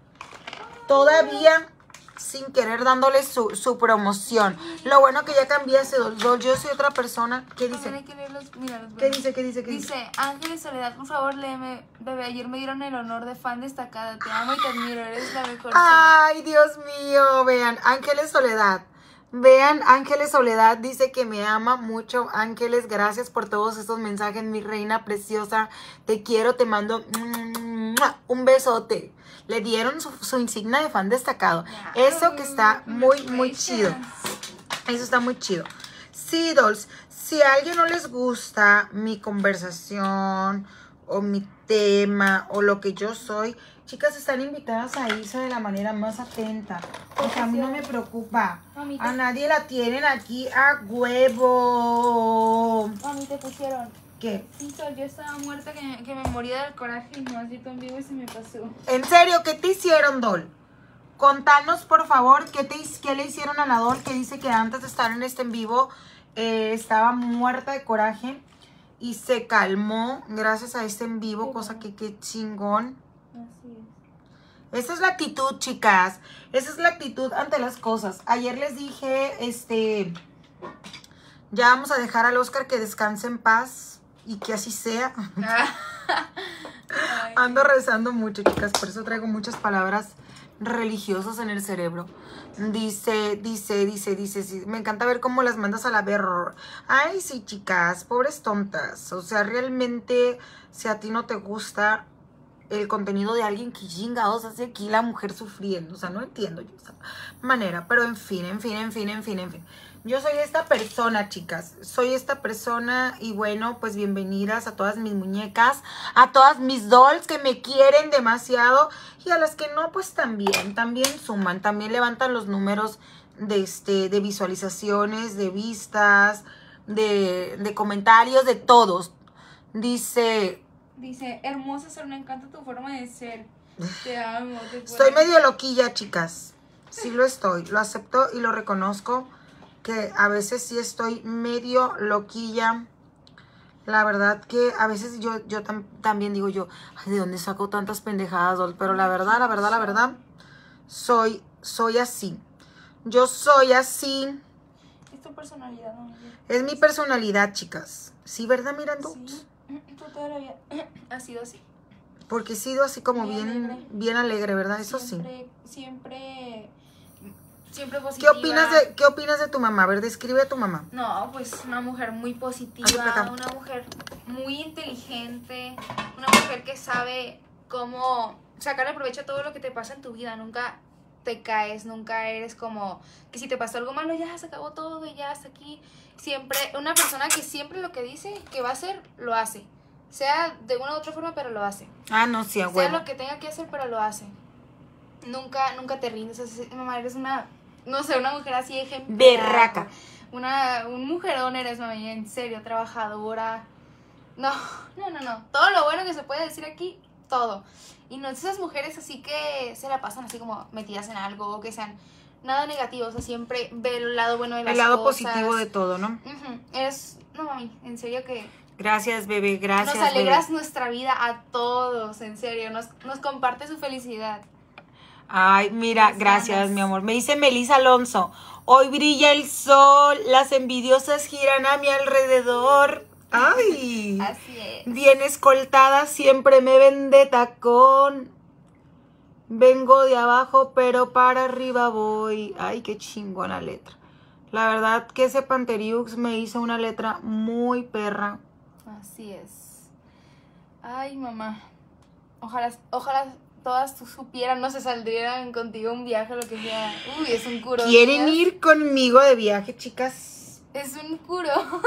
sin querer dándole su promoción. Lo bueno que ya cambié ese Dol. Yo soy otra persona. ¿Qué dice? Hay que leerlos. Mira, ¿Qué dice? ¿Qué dice? Dice, Ángeles Soledad, por favor, léeme. Bebé, ayer me dieron el honor de fan destacada. Te amo y te admiro. Eres la mejor. Ay, Dios mío. Vean, Ángeles Soledad. Vean, Ángeles Soledad dice que me ama mucho. Ángeles, gracias por todos estos mensajes, mi reina preciosa. Te quiero, te mando un besote. Le dieron su insignia de fan destacado. Eso que está muy chido. Eso está muy chido. Sí, dolls, si a alguien no les gusta mi conversación o mi tema o lo que yo soy, chicas, están invitadas a irse de la manera más atenta. Porque a mí no me preocupa. Mamita. A nadie la tienen aquí a huevo. Mami, te pusieron. ¿Qué? Sí, Sol, yo estaba muerta que me moría del coraje y no has visto en vivo y se me pasó. ¿En serio? ¿Qué te hicieron, Dol? Contanos, por favor, qué le hicieron a la Dol, que dice que antes de estar en este en vivo estaba muerta de coraje y se calmó gracias a este en vivo, Qué cosa bueno. que qué chingón. Así es. Esa es la actitud, chicas. Esa es la actitud ante las cosas. Ayer les dije, ya vamos a dejar al Oscar que descanse en paz y que así sea. Ay, Ando rezando mucho, chicas, por eso traigo muchas palabras religiosas en el cerebro. Dice, sí, me encanta ver cómo las mandas a la ver. Ay, sí, chicas, pobres tontas. O sea, realmente, si a ti no te gusta el contenido de alguien, que chingados hace aquí la mujer sufriendo. O sea, no entiendo yo esa manera. Pero en fin. Yo soy esta persona, chicas. Soy esta persona y bueno, pues bienvenidas a todas mis muñecas, a todas mis dolls que me quieren demasiado y a las que no, pues también suman, también levantan los números de visualizaciones, de vistas, de comentarios, de todos. Dice, hermosa Sol, me encanta tu forma de ser. Te amo. estoy medio loquilla, chicas. Sí lo estoy, lo acepto y lo reconozco. Que a veces sí estoy medio loquilla. La verdad que a veces yo también digo yo, ay, ¿de dónde saco tantas pendejadas, Dol? Pero la verdad, soy así. Yo soy así. Es tu personalidad, ¿no? Es mi personalidad, chicas. ¿Sí, verdad, Mirando? Sí, tú toda la vida has sido así. Porque he sido así como Muy alegre. bien alegre, ¿verdad? Eso sí. Siempre ¿Qué positiva. opinas de tu mamá? A ver, describe a tu mamá. No, pues una mujer muy Hazte positiva, para acá. una mujer muy inteligente, una mujer que sabe cómo sacarle provecho a todo lo que te pasa en tu vida. Nunca te caes, nunca eres como que si te pasó algo malo ya se acabó todo y ya hasta aquí. Siempre, una persona que siempre lo que dice que va a hacer, lo hace. Sea de una u otra forma, pero lo hace. Ah, no, sí, a Sea huevo. lo que tenga que hacer, pero lo hace. Nunca te rindes. O sea, mamá, eres una, no sé, una mujer así ejemplar. Berraca. Un mujerón eres, mami, en serio, trabajadora. No. Todo lo bueno que se puede decir aquí, todo. Y no es esas mujeres así que se la pasan así como metidas en algo o que sean nada negativo. O sea, siempre ve el lado bueno de las cosas. El lado positivo de todo, ¿no? No, mami, en serio que Gracias, bebé, gracias, nos alegras bebé. nuestra vida a todos, en serio. Nos comparte su felicidad. Ay, mira, Las gracias, ganas. mi amor. Me dice Melissa Alonso, hoy brilla el sol, las envidiosas giran a mi alrededor. Ay, Así es. bien escoltada, siempre me ven de tacón. Vengo de abajo, pero para arriba voy. Ay, qué chingona letra. La verdad que ese Panteriux me hizo una letra muy perra. Así es. Ay, mamá. Ojalá todas tú supieran, no se saldrían contigo a un viaje o lo que sea. Uy, es un curo. ¿Quieren niñas. ir conmigo de viaje, chicas? Es un curo.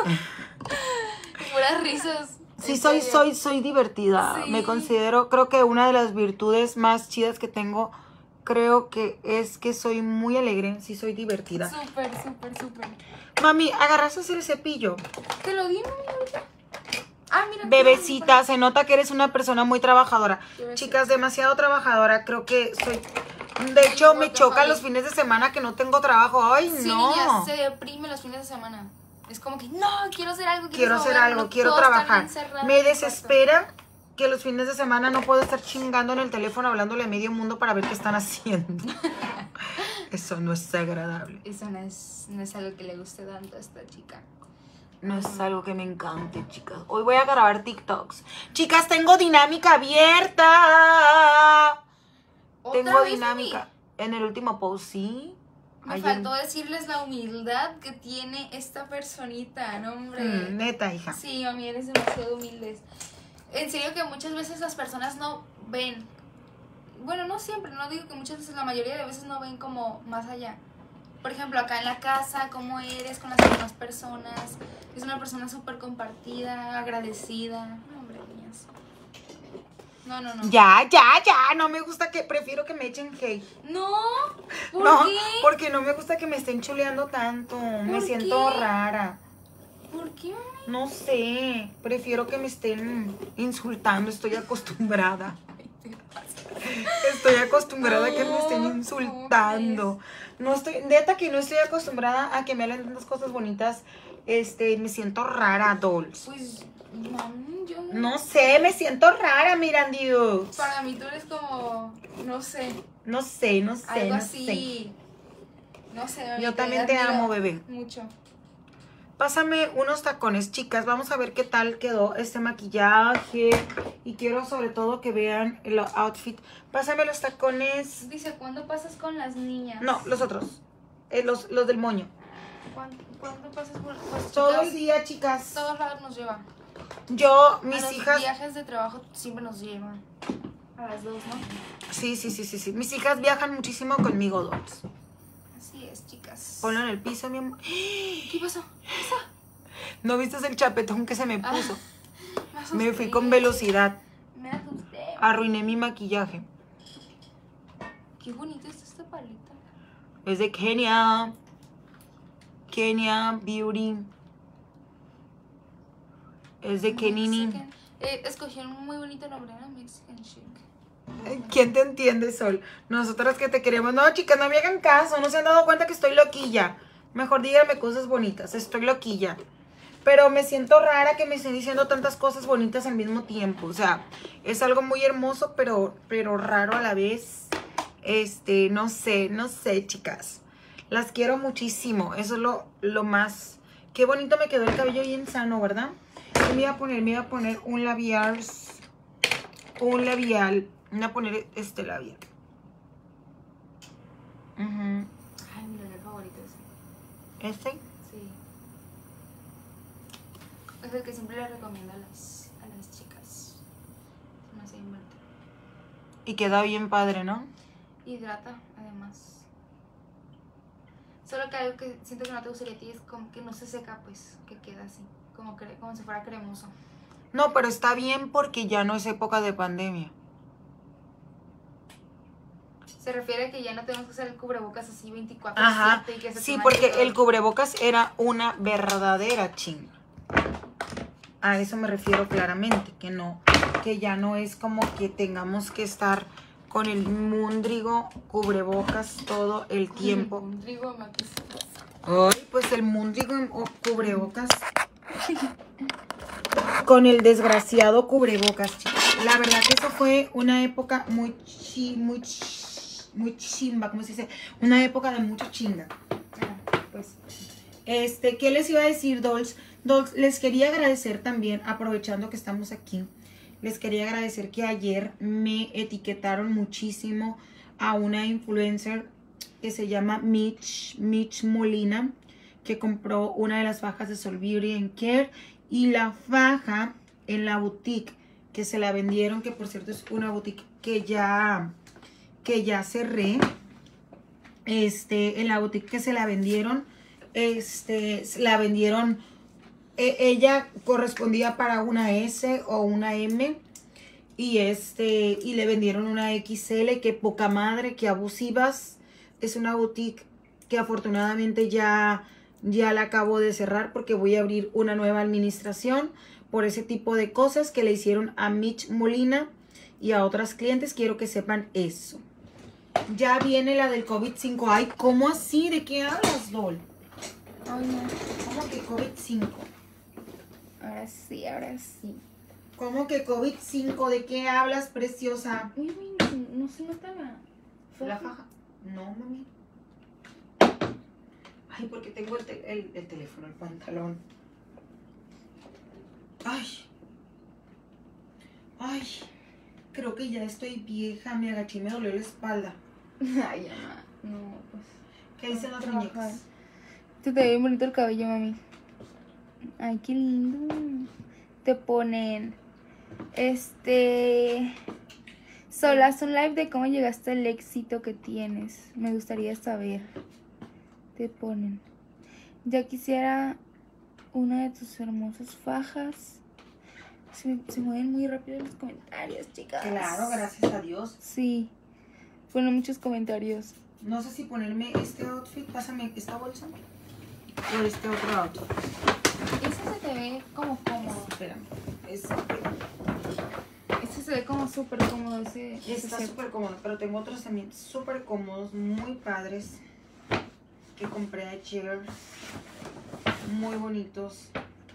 Puras risas. Sí, En serio. soy divertida. Sí. Me considero, creo que una de las virtudes más chidas que tengo, creo que es que soy muy alegre. Sí, soy divertida. Súper, súper, súper. Mami, ¿agarraste el cepillo? ¿Te lo di, mami, ahorita? Ah, mira. Bebecita, se nota que eres una persona muy trabajadora. Debe ser. Chicas, demasiado trabajadora. Creo que soy... De hecho, me choca los fines de semana que no tengo trabajo. Ay, Sí, no. niña, se deprime los fines de semana. Es como que, no, quiero hacer algo. Quiero hacer moverme, algo, no quiero puedo estar trabajar. encerrada Me en el cuarto. desespera que los fines de semana no puedo estar chingando en el teléfono hablándole a medio mundo para ver qué están haciendo. Eso no es agradable. Eso no es algo que le guste tanto a esta chica. No es algo que me encante, chicas. Hoy voy a grabar TikToks. Chicas, tengo dinámica abierta. ¿Otra Tengo vez, dinámica. En el último post, sí. Me Ayer- faltó decirles la humildad que tiene esta personita, no, hombre. Neta, hija. Sí, mami, eres demasiado humilde. En serio que muchas veces las personas no ven. Bueno, no siempre, no digo que muchas veces, la mayoría de veces no ven como más allá. Por ejemplo, acá en la casa, cómo eres con las demás personas. Es una persona súper compartida, agradecida. No, hombre, niñas. No. Ya. No me gusta que... Prefiero que me echen hate. No, ¿por No, qué? porque no me gusta que me estén chuleando tanto. Me ¿Por siento qué? rara. ¿Por qué, mami? No sé. Prefiero que me estén insultando. Estoy acostumbrada. Estoy acostumbrada a que me estén No, insultando. No estoy, neta que no estoy acostumbrada a que me hablen tantas cosas bonitas. Me siento rara, dolls. Pues, mami, yo No sé, me siento rara, Mirandius. Para mí tú eres como, no sé, No sé, algo no así. sé. No sé, mami, Yo también te admiro amo, bebé. Mucho. Pásame unos tacones, chicas. Vamos a ver qué tal quedó este maquillaje. Y quiero sobre todo que vean el outfit. Pásame los tacones. Dice, ¿cuándo pasas con las niñas? No, los otros. Los del moño. ¿Cuándo pasas con pues, Todo chicas, el día, chicas. todos lados nos lleva. Yo, A mis los hijas... viajes de trabajo siempre nos llevan. A las dos, ¿no? Sí. Mis hijas viajan muchísimo conmigo, dolls. Así es, chicas. Ponlo en el piso, mi amor. ¿Qué pasó? ¿No viste el chapetón que se me puso? Me asusté. Me fui con velocidad. Me asusté. Arruiné mi maquillaje. Qué bonita está esta paleta. Es de Kenia. Kenia Beauty. Es de Kenini. Mexican. Escogí un muy bonito nombre, ¿no? Mexican Chic. ¿Quién te entiende, Sol? Nosotras que te queremos. No, chicas, no me hagan caso. No se han dado cuenta que estoy loquilla. Mejor díganme cosas bonitas. Estoy loquilla. Pero me siento rara que me estén diciendo tantas cosas bonitas al mismo tiempo. O sea, es algo muy hermoso, pero raro a la vez. No sé, chicas. Las quiero muchísimo. Eso es lo más... Qué bonito me quedó el cabello bien sano, ¿verdad? Y me iba a poner un labial. Me voy a poner este labial. Ay, mi labial favorito ese. ¿Este? Sí. Es el que siempre le recomiendo a las chicas. Se me hace bien bonito. Y queda bien padre, ¿no? Hidrata, además. Solo que algo que siento que no te gustaría a ti es como que no se seca, pues, que queda así. Como si fuera cremoso. No, pero está bien porque ya no es época de pandemia. Se refiere a que ya no tenemos que usar el cubrebocas así 24/7 Ajá. y que se Sí, te manche porque todo. el cubrebocas era una verdadera chinga. A eso me refiero claramente, que ya no es como que tengamos que estar con el múndrigo cubrebocas todo el tiempo. Digo, Maquis. Ay, pues el múndrigo cubrebocas. Con el desgraciado cubrebocas, chicos. La verdad que eso fue una época muy chimba, ¿cómo se dice? Una época de mucha chinga. Pues, ¿qué les iba a decir, dolls? Dolls, les quería agradecer también, aprovechando que estamos aquí, les quería agradecer que ayer me etiquetaron muchísimo a una influencer que se llama Mitch Molina, que compró una de las fajas de Sol Beauty and Care y la faja en la boutique que se la vendieron, que por cierto es una boutique que ya cerré. En la boutique que se la vendieron, ella correspondía para una S o una M. Y le vendieron una XL, que poca madre, que abusivas. Es una boutique que afortunadamente ya la acabo de cerrar porque voy a abrir una nueva administración por ese tipo de cosas que le hicieron a Mitch Molina y a otras clientes. Quiero que sepan eso. Ya viene la del COVID-5. Ay, ¿cómo así? ¿De qué hablas, Dol? Ay, no. ¿Cómo que COVID-5? Ahora sí, ahora sí. ¿Cómo que COVID-5? ¿De qué hablas, preciosa? Uy, no se nota ¿La faja? No, mami. Ay, porque tengo el teléfono, el pantalón. Ay, creo que ya estoy vieja. Me agaché y me dolió la espalda. Ay, mamá, no, pues. ¿Qué dicen las muñecas? Te ve bien bonito el cabello, mami. Ay, qué lindo. Te ponen Sol, haz un live de cómo llegaste al éxito que tienes. Me gustaría saber. Te ponen, ya quisiera una de tus hermosas fajas. Se mueven muy rápido los comentarios, chicas. Claro, gracias a Dios. Sí, ponen muchos comentarios. No sé si ponerme este outfit, pásame esta bolsa, o este otro outfit. Ese se te ve como cómodo. Espérame, Ese se ve como súper cómodo. Está súper cómodo, pero tengo otros también súper cómodos, muy padres, que compré ayer, muy bonitos.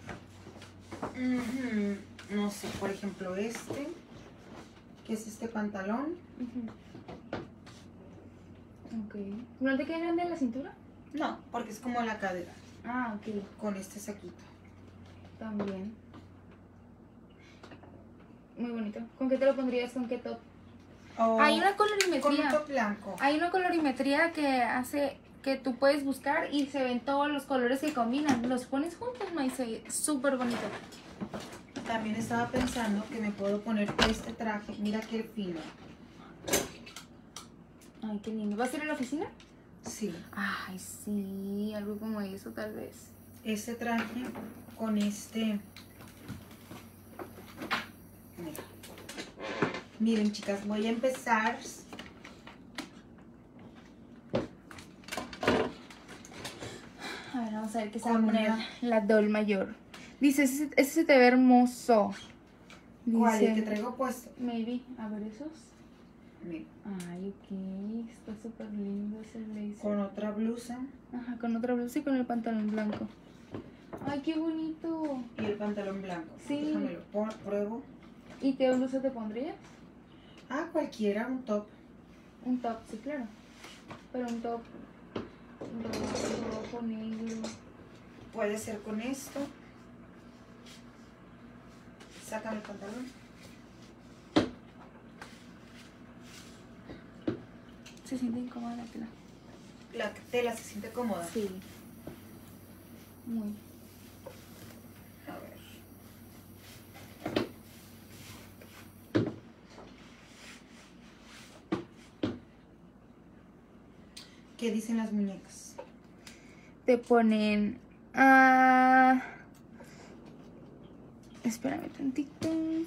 No sé, por ejemplo que es este pantalón. Ok. ¿No te queda grande en la cintura? No, porque es como la cadera. Ah, ok. Con este saquito. También. Muy bonito. ¿Con qué te lo pondrías? ¿Con qué top? Hay una colorimetría. Con un top blanco. Hay una colorimetría que hace que tú puedes buscar y se ven todos los colores que combinan. Los pones juntos, ¿no? Y se ve súper bonito. También estaba pensando que me puedo poner este traje. Mira qué fino. Ay, qué lindo. ¿Vas a ir a la oficina? Sí. Ay, sí. Algo como eso, tal vez. Este traje con este... Mira. Miren, chicas, voy a empezar... A ver, vamos a ver qué se va a poner la Doll mayor. Dice, ese se te ve hermoso. Dice, ¿Cuál? ¿El que traigo puesto? Maybe. A ver esos. Mira. Ay, ok. Está súper lindo ese blazer. Con otra blusa. Ajá, con otra blusa y con el pantalón blanco. Ay, qué bonito. Y el pantalón blanco. Sí. Déjamelo, pruebo. ¿Y qué blusa te pondrías? Ah, cualquiera, un top. Un top, sí, claro. Pero un top rojo, negro. Puede ser con esto. Sácame el pantalón. Se siente incómoda la tela. La tela se siente cómoda. Sí. Muy. A ver. ¿Qué dicen las muñecas? Te ponen... espérame tantito.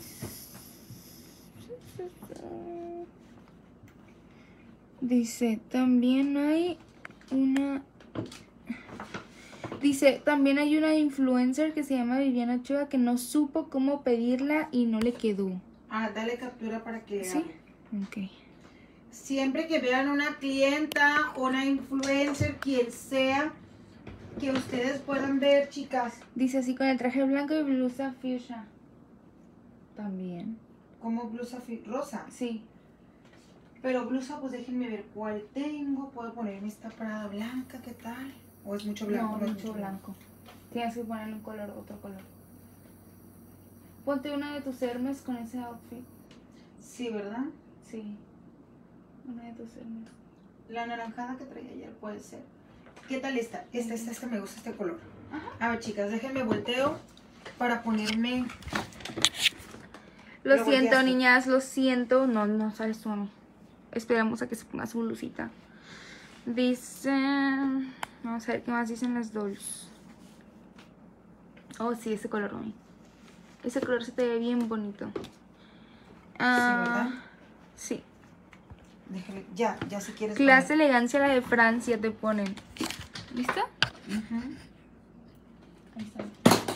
Dice, también hay una... Dice, también hay una influencer que se llama Viviana Ochoa que no supo cómo pedirla y no le quedó. Ah, dale captura para que ¿Sí? Ok. Siempre que vean una clienta, una influencer, quien sea, que ustedes puedan ver, chicas. Dice así, con el traje blanco y blusa fuchsia. También. Como blusa rosa. Sí. Pero blusa, pues déjenme ver cuál tengo. Puedo ponerme esta Prada blanca, ¿qué tal? ¿O es mucho blanco? No, mucho blanco. Tienes que ponerle un color, otro color. Ponte una de tus Hermes con ese outfit. Sí, ¿verdad? Sí. Una de tus Hermes. La naranjada que traía ayer puede ser. ¿Qué tal esta? Esta me gusta este color. Ajá. A ver, chicas, déjenme volteo para ponerme Lo Lo siento, volteaste. niñas, lo siento. No, no sales tú, mami. Esperemos a que se ponga su blusita. Dice... Vamos a ver qué más dicen las dolls. Oh, sí, ese color, mami. Ese color se te ve bien bonito. ¿verdad? Sí. Déjale, ya si quieres. Clase poner. elegancia la de Francia te ponen. ¿Listo? Ujú. Ahí está.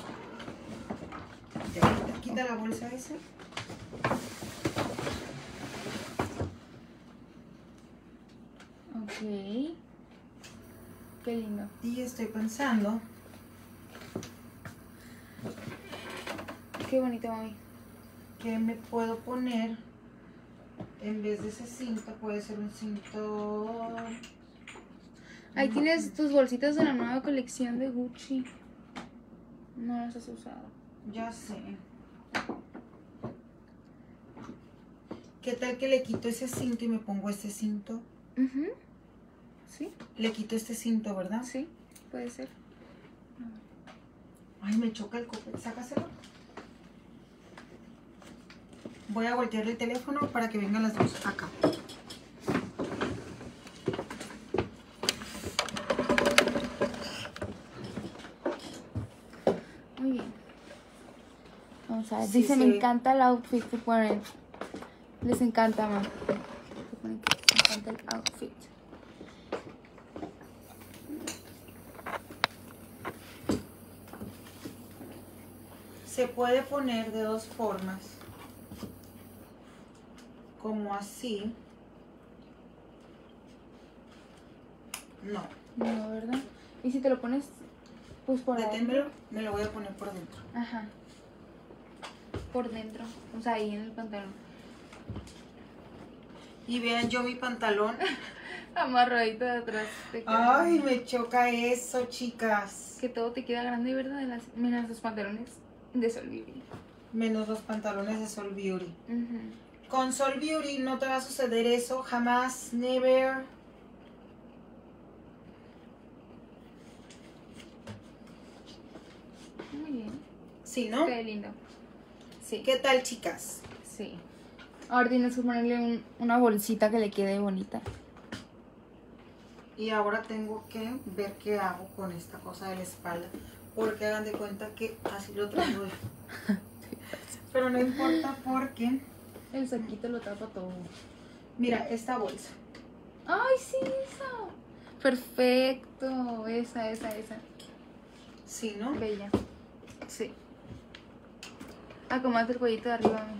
Ya, quita la bolsa esa. Ok. Qué lindo. Y estoy pensando Qué bonito, mami. que me puedo poner en vez de ese cinto. Puede ser un cinto. Ahí tienes tus bolsitas de la nueva colección de Gucci. No las has usado. Ya sé. ¿Qué tal que le quito ese cinto y me pongo este cinto? Ujú. Sí, Le quito este cinto, ¿verdad? sí, puede ser. Ay, me choca el copete. Sácaselo. Voy a voltearle el teléfono para que vengan las dos acá. Muy bien. Vamos a ver. Sí, Dice, se me ve. encanta el outfit. Te ponen. Les encanta, mamá. Te ponen que les encanta el outfit. Se puede poner de dos formas. Como así. No. No, ¿verdad? Y si te lo pones, pues por Deténmelo. adentro. Me lo voy a poner por dentro. Ajá. Por dentro. O sea, ahí en el pantalón. Y vean yo mi pantalón. Amarradito de atrás. Te queda Ay, grande. me choca eso, chicas. Que todo te queda grande, ¿verdad? Mira los pantalones de Sol Beauty. Menos los pantalones de Sol Beauty. Ujú. Con Sol Beauty no te va a suceder eso. Jamás, never. Muy bien. Sí, ¿no? Qué lindo. Sí. ¿Qué tal, chicas? Sí. Ahora tienes que ponerle una bolsita que le quede bonita. Y ahora tengo que ver qué hago con esta cosa de la espalda. Porque hagan de cuenta que así lo traigo yo. Pero no importa porque, El saquito lo tapa todo. mira, esta bolsa. ¡Ay, sí, esa! Perfecto. Esa. Sí, ¿no? Bella. Sí. Acomódate el cuellito de arriba, mami.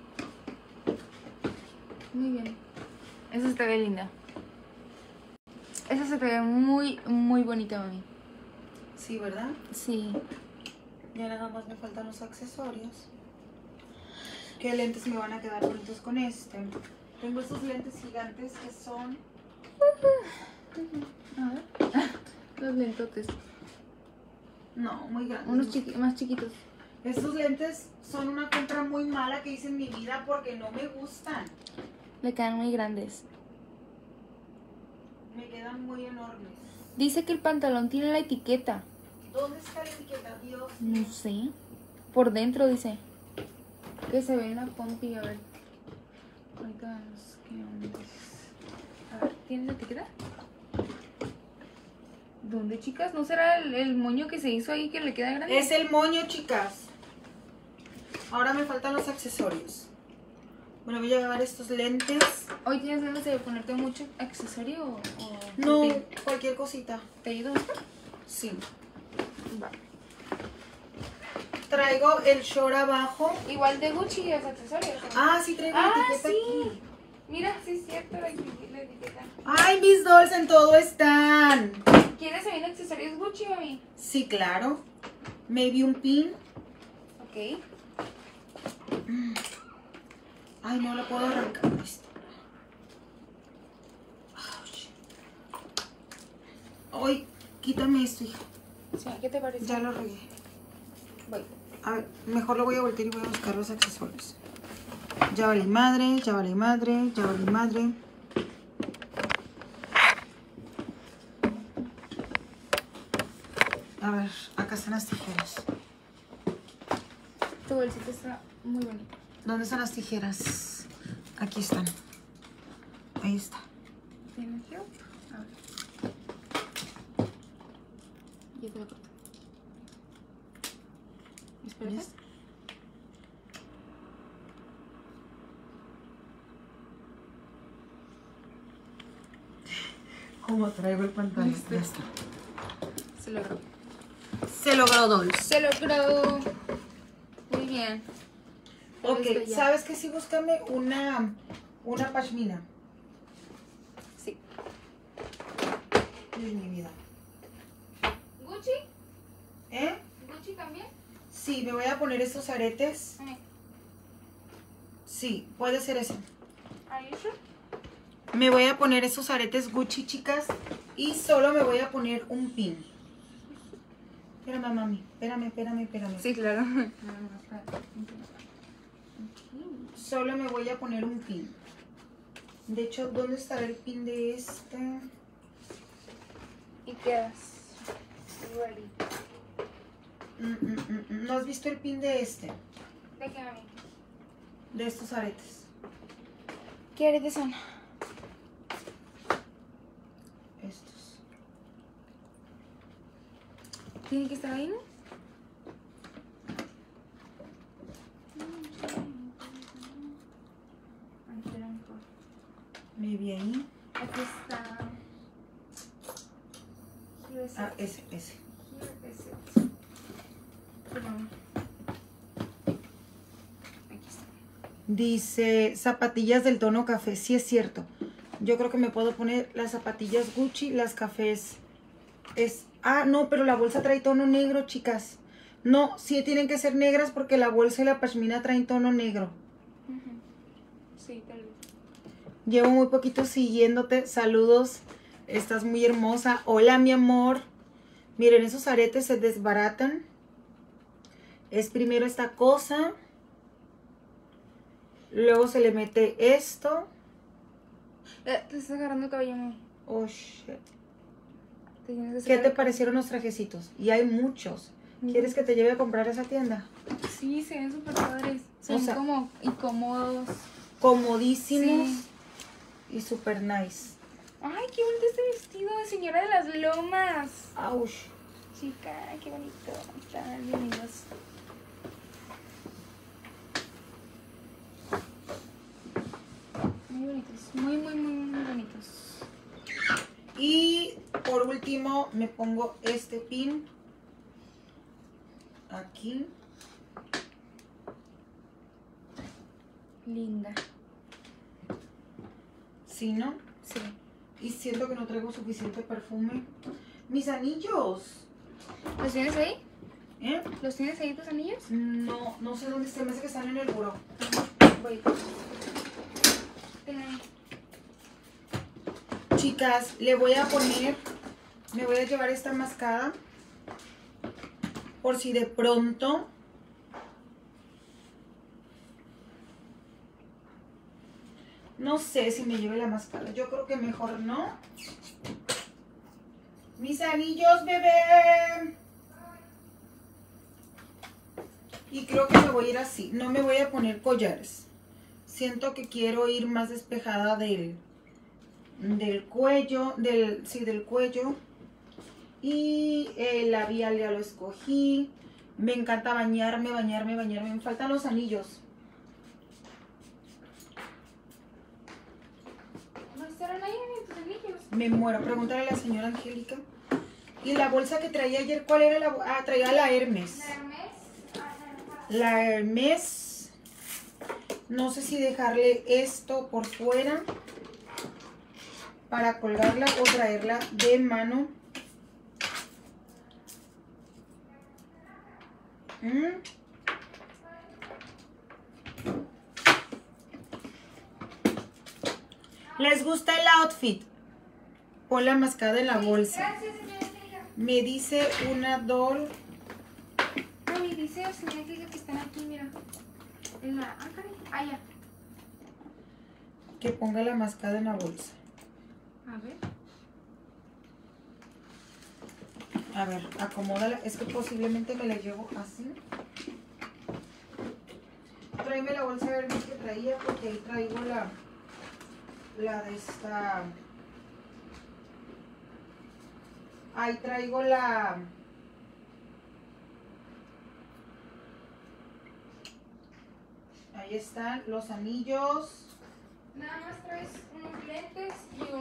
Muy bien. Esa se te ve linda. Esa se te ve muy, muy bonita, mami. Sí, ¿verdad? Sí. Ya nada más me faltan los accesorios. ¿Qué lentes me van a quedar bonitos con este? Tengo estos lentes gigantes que son... A ver. Los lentotes. No, muy grandes. Unos más chiquitos. Estos lentes son una compra muy mala que hice en mi vida porque no me gustan. Le quedan muy grandes. Me quedan muy enormes. Dice que el pantalón tiene la etiqueta. ¿Dónde está la etiqueta, Dios? No sé. Por dentro dice. Que se ve en la pompi, a ver. Ahorita vemos qué onda. A ver, ¿tiene la etiqueta? ¿Dónde, chicas? ¿No será el moño que se hizo ahí que le queda grande? Es el moño, chicas. Ahora me faltan los accesorios. Bueno, voy a llevar estos lentes. ¿Hoy tienes ganas de ponerte mucho accesorio o No, te, cualquier cosita. te ayudo a buscar? Sí. Va. Traigo el short abajo. Igual de Gucci los accesorios. ¿no? Ah, sí, traigo la etiqueta sí. aquí. Mira, sí es cierto la etiqueta. Ay, mis dolls en todo están. ¿Quieres también accesorios Gucci, mami? Sí, claro. Maybe un pin. Ok. Ay, no lo puedo arrancar esto. Ay, quítame esto, hija. Sí, ¿qué te parece? Ya lo regué. Voy. A ver, mejor lo voy a voltear y voy a buscar los accesorios. Ya vale madre, ya vale madre, ya vale madre. A ver, acá están las tijeras. Tu bolsita está muy bonita. ¿Dónde están las tijeras? Aquí están. Ahí está. ¿Tienes yo? A ver. Yo te lo corto. Espérate. ¿Listo? ¿Cómo traigo el pantalón? Listo. Ya está. Se logró. Se logró, Dolls. Se logró. Muy bien. Ok, Listo ya. ¿sabes qué? Sí, búscame una pashmina. Sí. Ay, mi vida. ¿Gucci? ¿Eh? ¿Gucci también? Sí, me voy a poner estos aretes. Sí, puede ser ese. ¿Are you sure? Me voy a poner esos aretes Gucci, chicas. Y solo me voy a poner un pin. Espérame, mami. Espérame. Sí, claro. Solo me voy a poner un pin. De hecho, ¿dónde estará el pin de este? Y quedas ready. ¿No has visto el pin de este? ¿De qué, mami? De estos aretes. ¿Qué aretes son? Estos. ¿Tiene que estar ahí, no? Ay, espera mejor. Me vi ahí. Aquí está. Here is Ah, it. ese. Here is it. Pero, aquí está. Dice zapatillas del tono café. Sí, es cierto. Yo creo que me puedo poner las zapatillas Gucci, las cafés. Ah, no, pero la bolsa trae tono negro, chicas. No, sí tienen que ser negras porque la bolsa y la pashmina traen tono negro. Sí, tal vez. Llevo muy poquito siguiéndote. Saludos. Estás muy hermosa. Hola, mi amor. Miren, esos aretes se desbaratan. Es primero esta cosa. Luego se le mete esto. Te estás agarrando el cabello, mami. Oh, shit. Te tienes que ¿Qué sacar te el parecieron los trajecitos? Y hay muchos. cabello. ¿Quieres que te lleve a comprar a esa tienda? Sí, se ven súper padres. Se ven sea- como incómodos. Comodísimos Sí. y super nice. Ay, qué bonito este vestido de señora de las lomas. Ouch. Chica, qué bonito. Están lindos. Muy bonitos. Muy bonitos. Y por último me pongo este pin aquí. Linda. ¿Sí, no? Sí. Y siento que no traigo suficiente perfume. Mis anillos. ¿Los tienes ahí? ¿Eh? ¿Los tienes ahí tus anillos? No, no sé dónde están. Me parece que están en el buró. Voy. Ten ahí. Chicas, le voy a poner, me voy a llevar esta mascada por si de pronto no sé si me lleve la mascada. Yo creo que mejor no. Mis anillos, bebé. Y creo que me voy a ir así. No me voy a poner collares. Siento que quiero ir más despejada del cuello, del cuello. Y el labial ya lo escogí. Me encanta bañarme. Me faltan los anillos. ¿No estarán ahí en tus anillos? Me muero. Pregúntale a la señora Angélica. Y la bolsa que traía ayer, ¿cuál era la bolsa? Ah, traía la Hermes. ¿La Hermes? La Hermes. No sé si dejarle esto por fuera para colgarla o traerla de mano. ¿Les gusta el outfit? Pon la mascada en la bolsa. Gracias, señora Angélica. Me dice una doll. Mami, dice la señora Angélica que están aquí, mira. En la... Ah, caray. Ah, ya. Que ponga la mascada en la bolsa. A ver. A ver, acomódala. Es que posiblemente me la llevo así. tráeme la bolsa verde que traía porque ahí traigo la de esta... Ahí traigo la... Ahí están los anillos. Nada más traes unos lentes y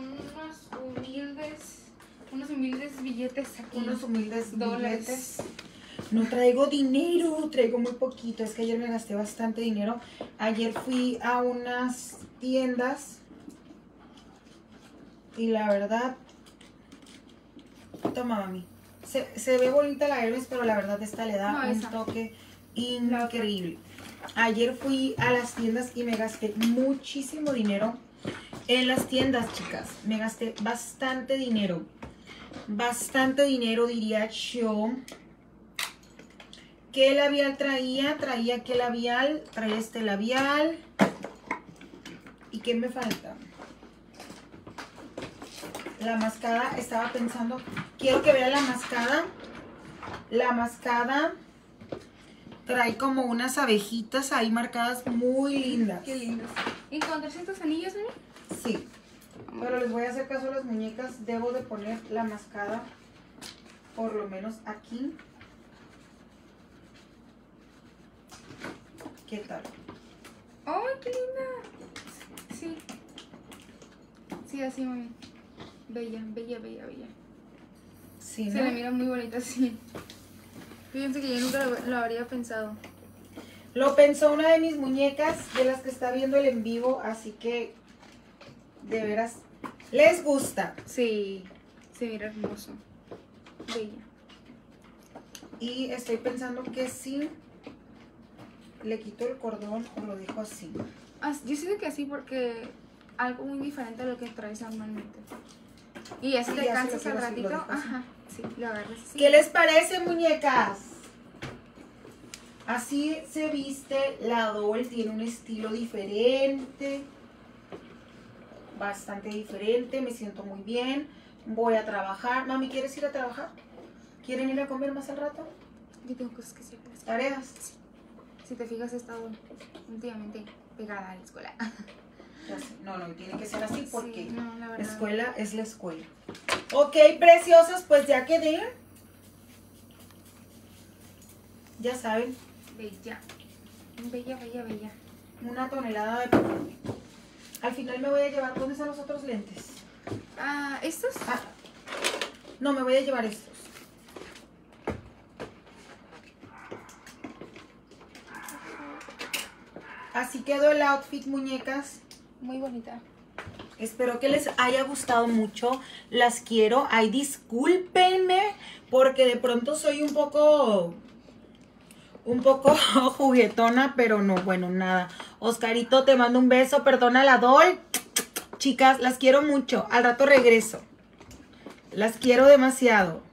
unos humildes billetes aquí. Unos humildes dólares. billetes. No traigo dinero, traigo muy poquito. Es que ayer me gasté bastante dinero. Ayer fui a unas tiendas y la verdad... Toma, mami. Se ve bonita la Hermes, pero la verdad esta le da un toque increíble. Ayer fui a las tiendas y me gasté muchísimo dinero en las tiendas, chicas. Me gasté bastante dinero. Bastante dinero, diría yo. ¿Qué labial traía? Traía qué labial. Traía este labial. ¿Y qué me falta? La mascada. Estaba pensando. Quiero que vean la mascada. La mascada trae como unas abejitas ahí marcadas muy lindas. Qué lindas. ¿Y con 300 anillos, mami? Sí. Pero les voy a hacer caso a las muñecas. Debo de poner la mascada por lo menos aquí. ¿Qué tal? ¡Ay, qué linda! Sí. Sí, así, mami. Bella, bella, bella, bella. Sí, Se ¿no? le mira muy bonita, sí. Fíjense que yo nunca lo habría pensado. Lo pensó una de mis muñecas, de las que está viendo el en vivo, así que de veras les gusta. Sí, se mira hermoso. Bella. Y estoy pensando que sí le quito el cordón o lo dejo así. Yo siento que así porque algo muy diferente a lo que traes normalmente. Y así Sí, te así cansas lo al quiero, así lo ratito. dejo así. Ajá, sí, lo agarras así. ¿Qué les parece, muñecas? Así se viste la Doll, tiene un estilo diferente, bastante diferente, me siento muy bien, voy a trabajar. Mami, ¿quieres ir a trabajar? ¿Quieren ir a comer más al rato? Yo tengo cosas que hacer. ¿Tareas? Si te fijas, he estado últimamente pegada a la escuela. Ya sé. No, tiene que ser así porque Sí, no, la la verdad. escuela es la escuela. Ok, preciosas, pues ya quedé. Ya saben, Bella. Bella, bella, bella. 1 tonelada de perfume. Al final me voy a llevar, ¿dónde están los otros lentes? Ah, ¿estos? Ah, no, me voy a llevar estos. Así quedó el outfit, muñecas. Muy bonita. Espero que les haya gustado mucho. Las quiero. Ay, discúlpenme porque de pronto soy un poco juguetona, pero no, bueno, nada. Oscarito, te mando un beso. Perdona la Doll. Chicas, las quiero mucho. Al rato regreso. Las quiero demasiado.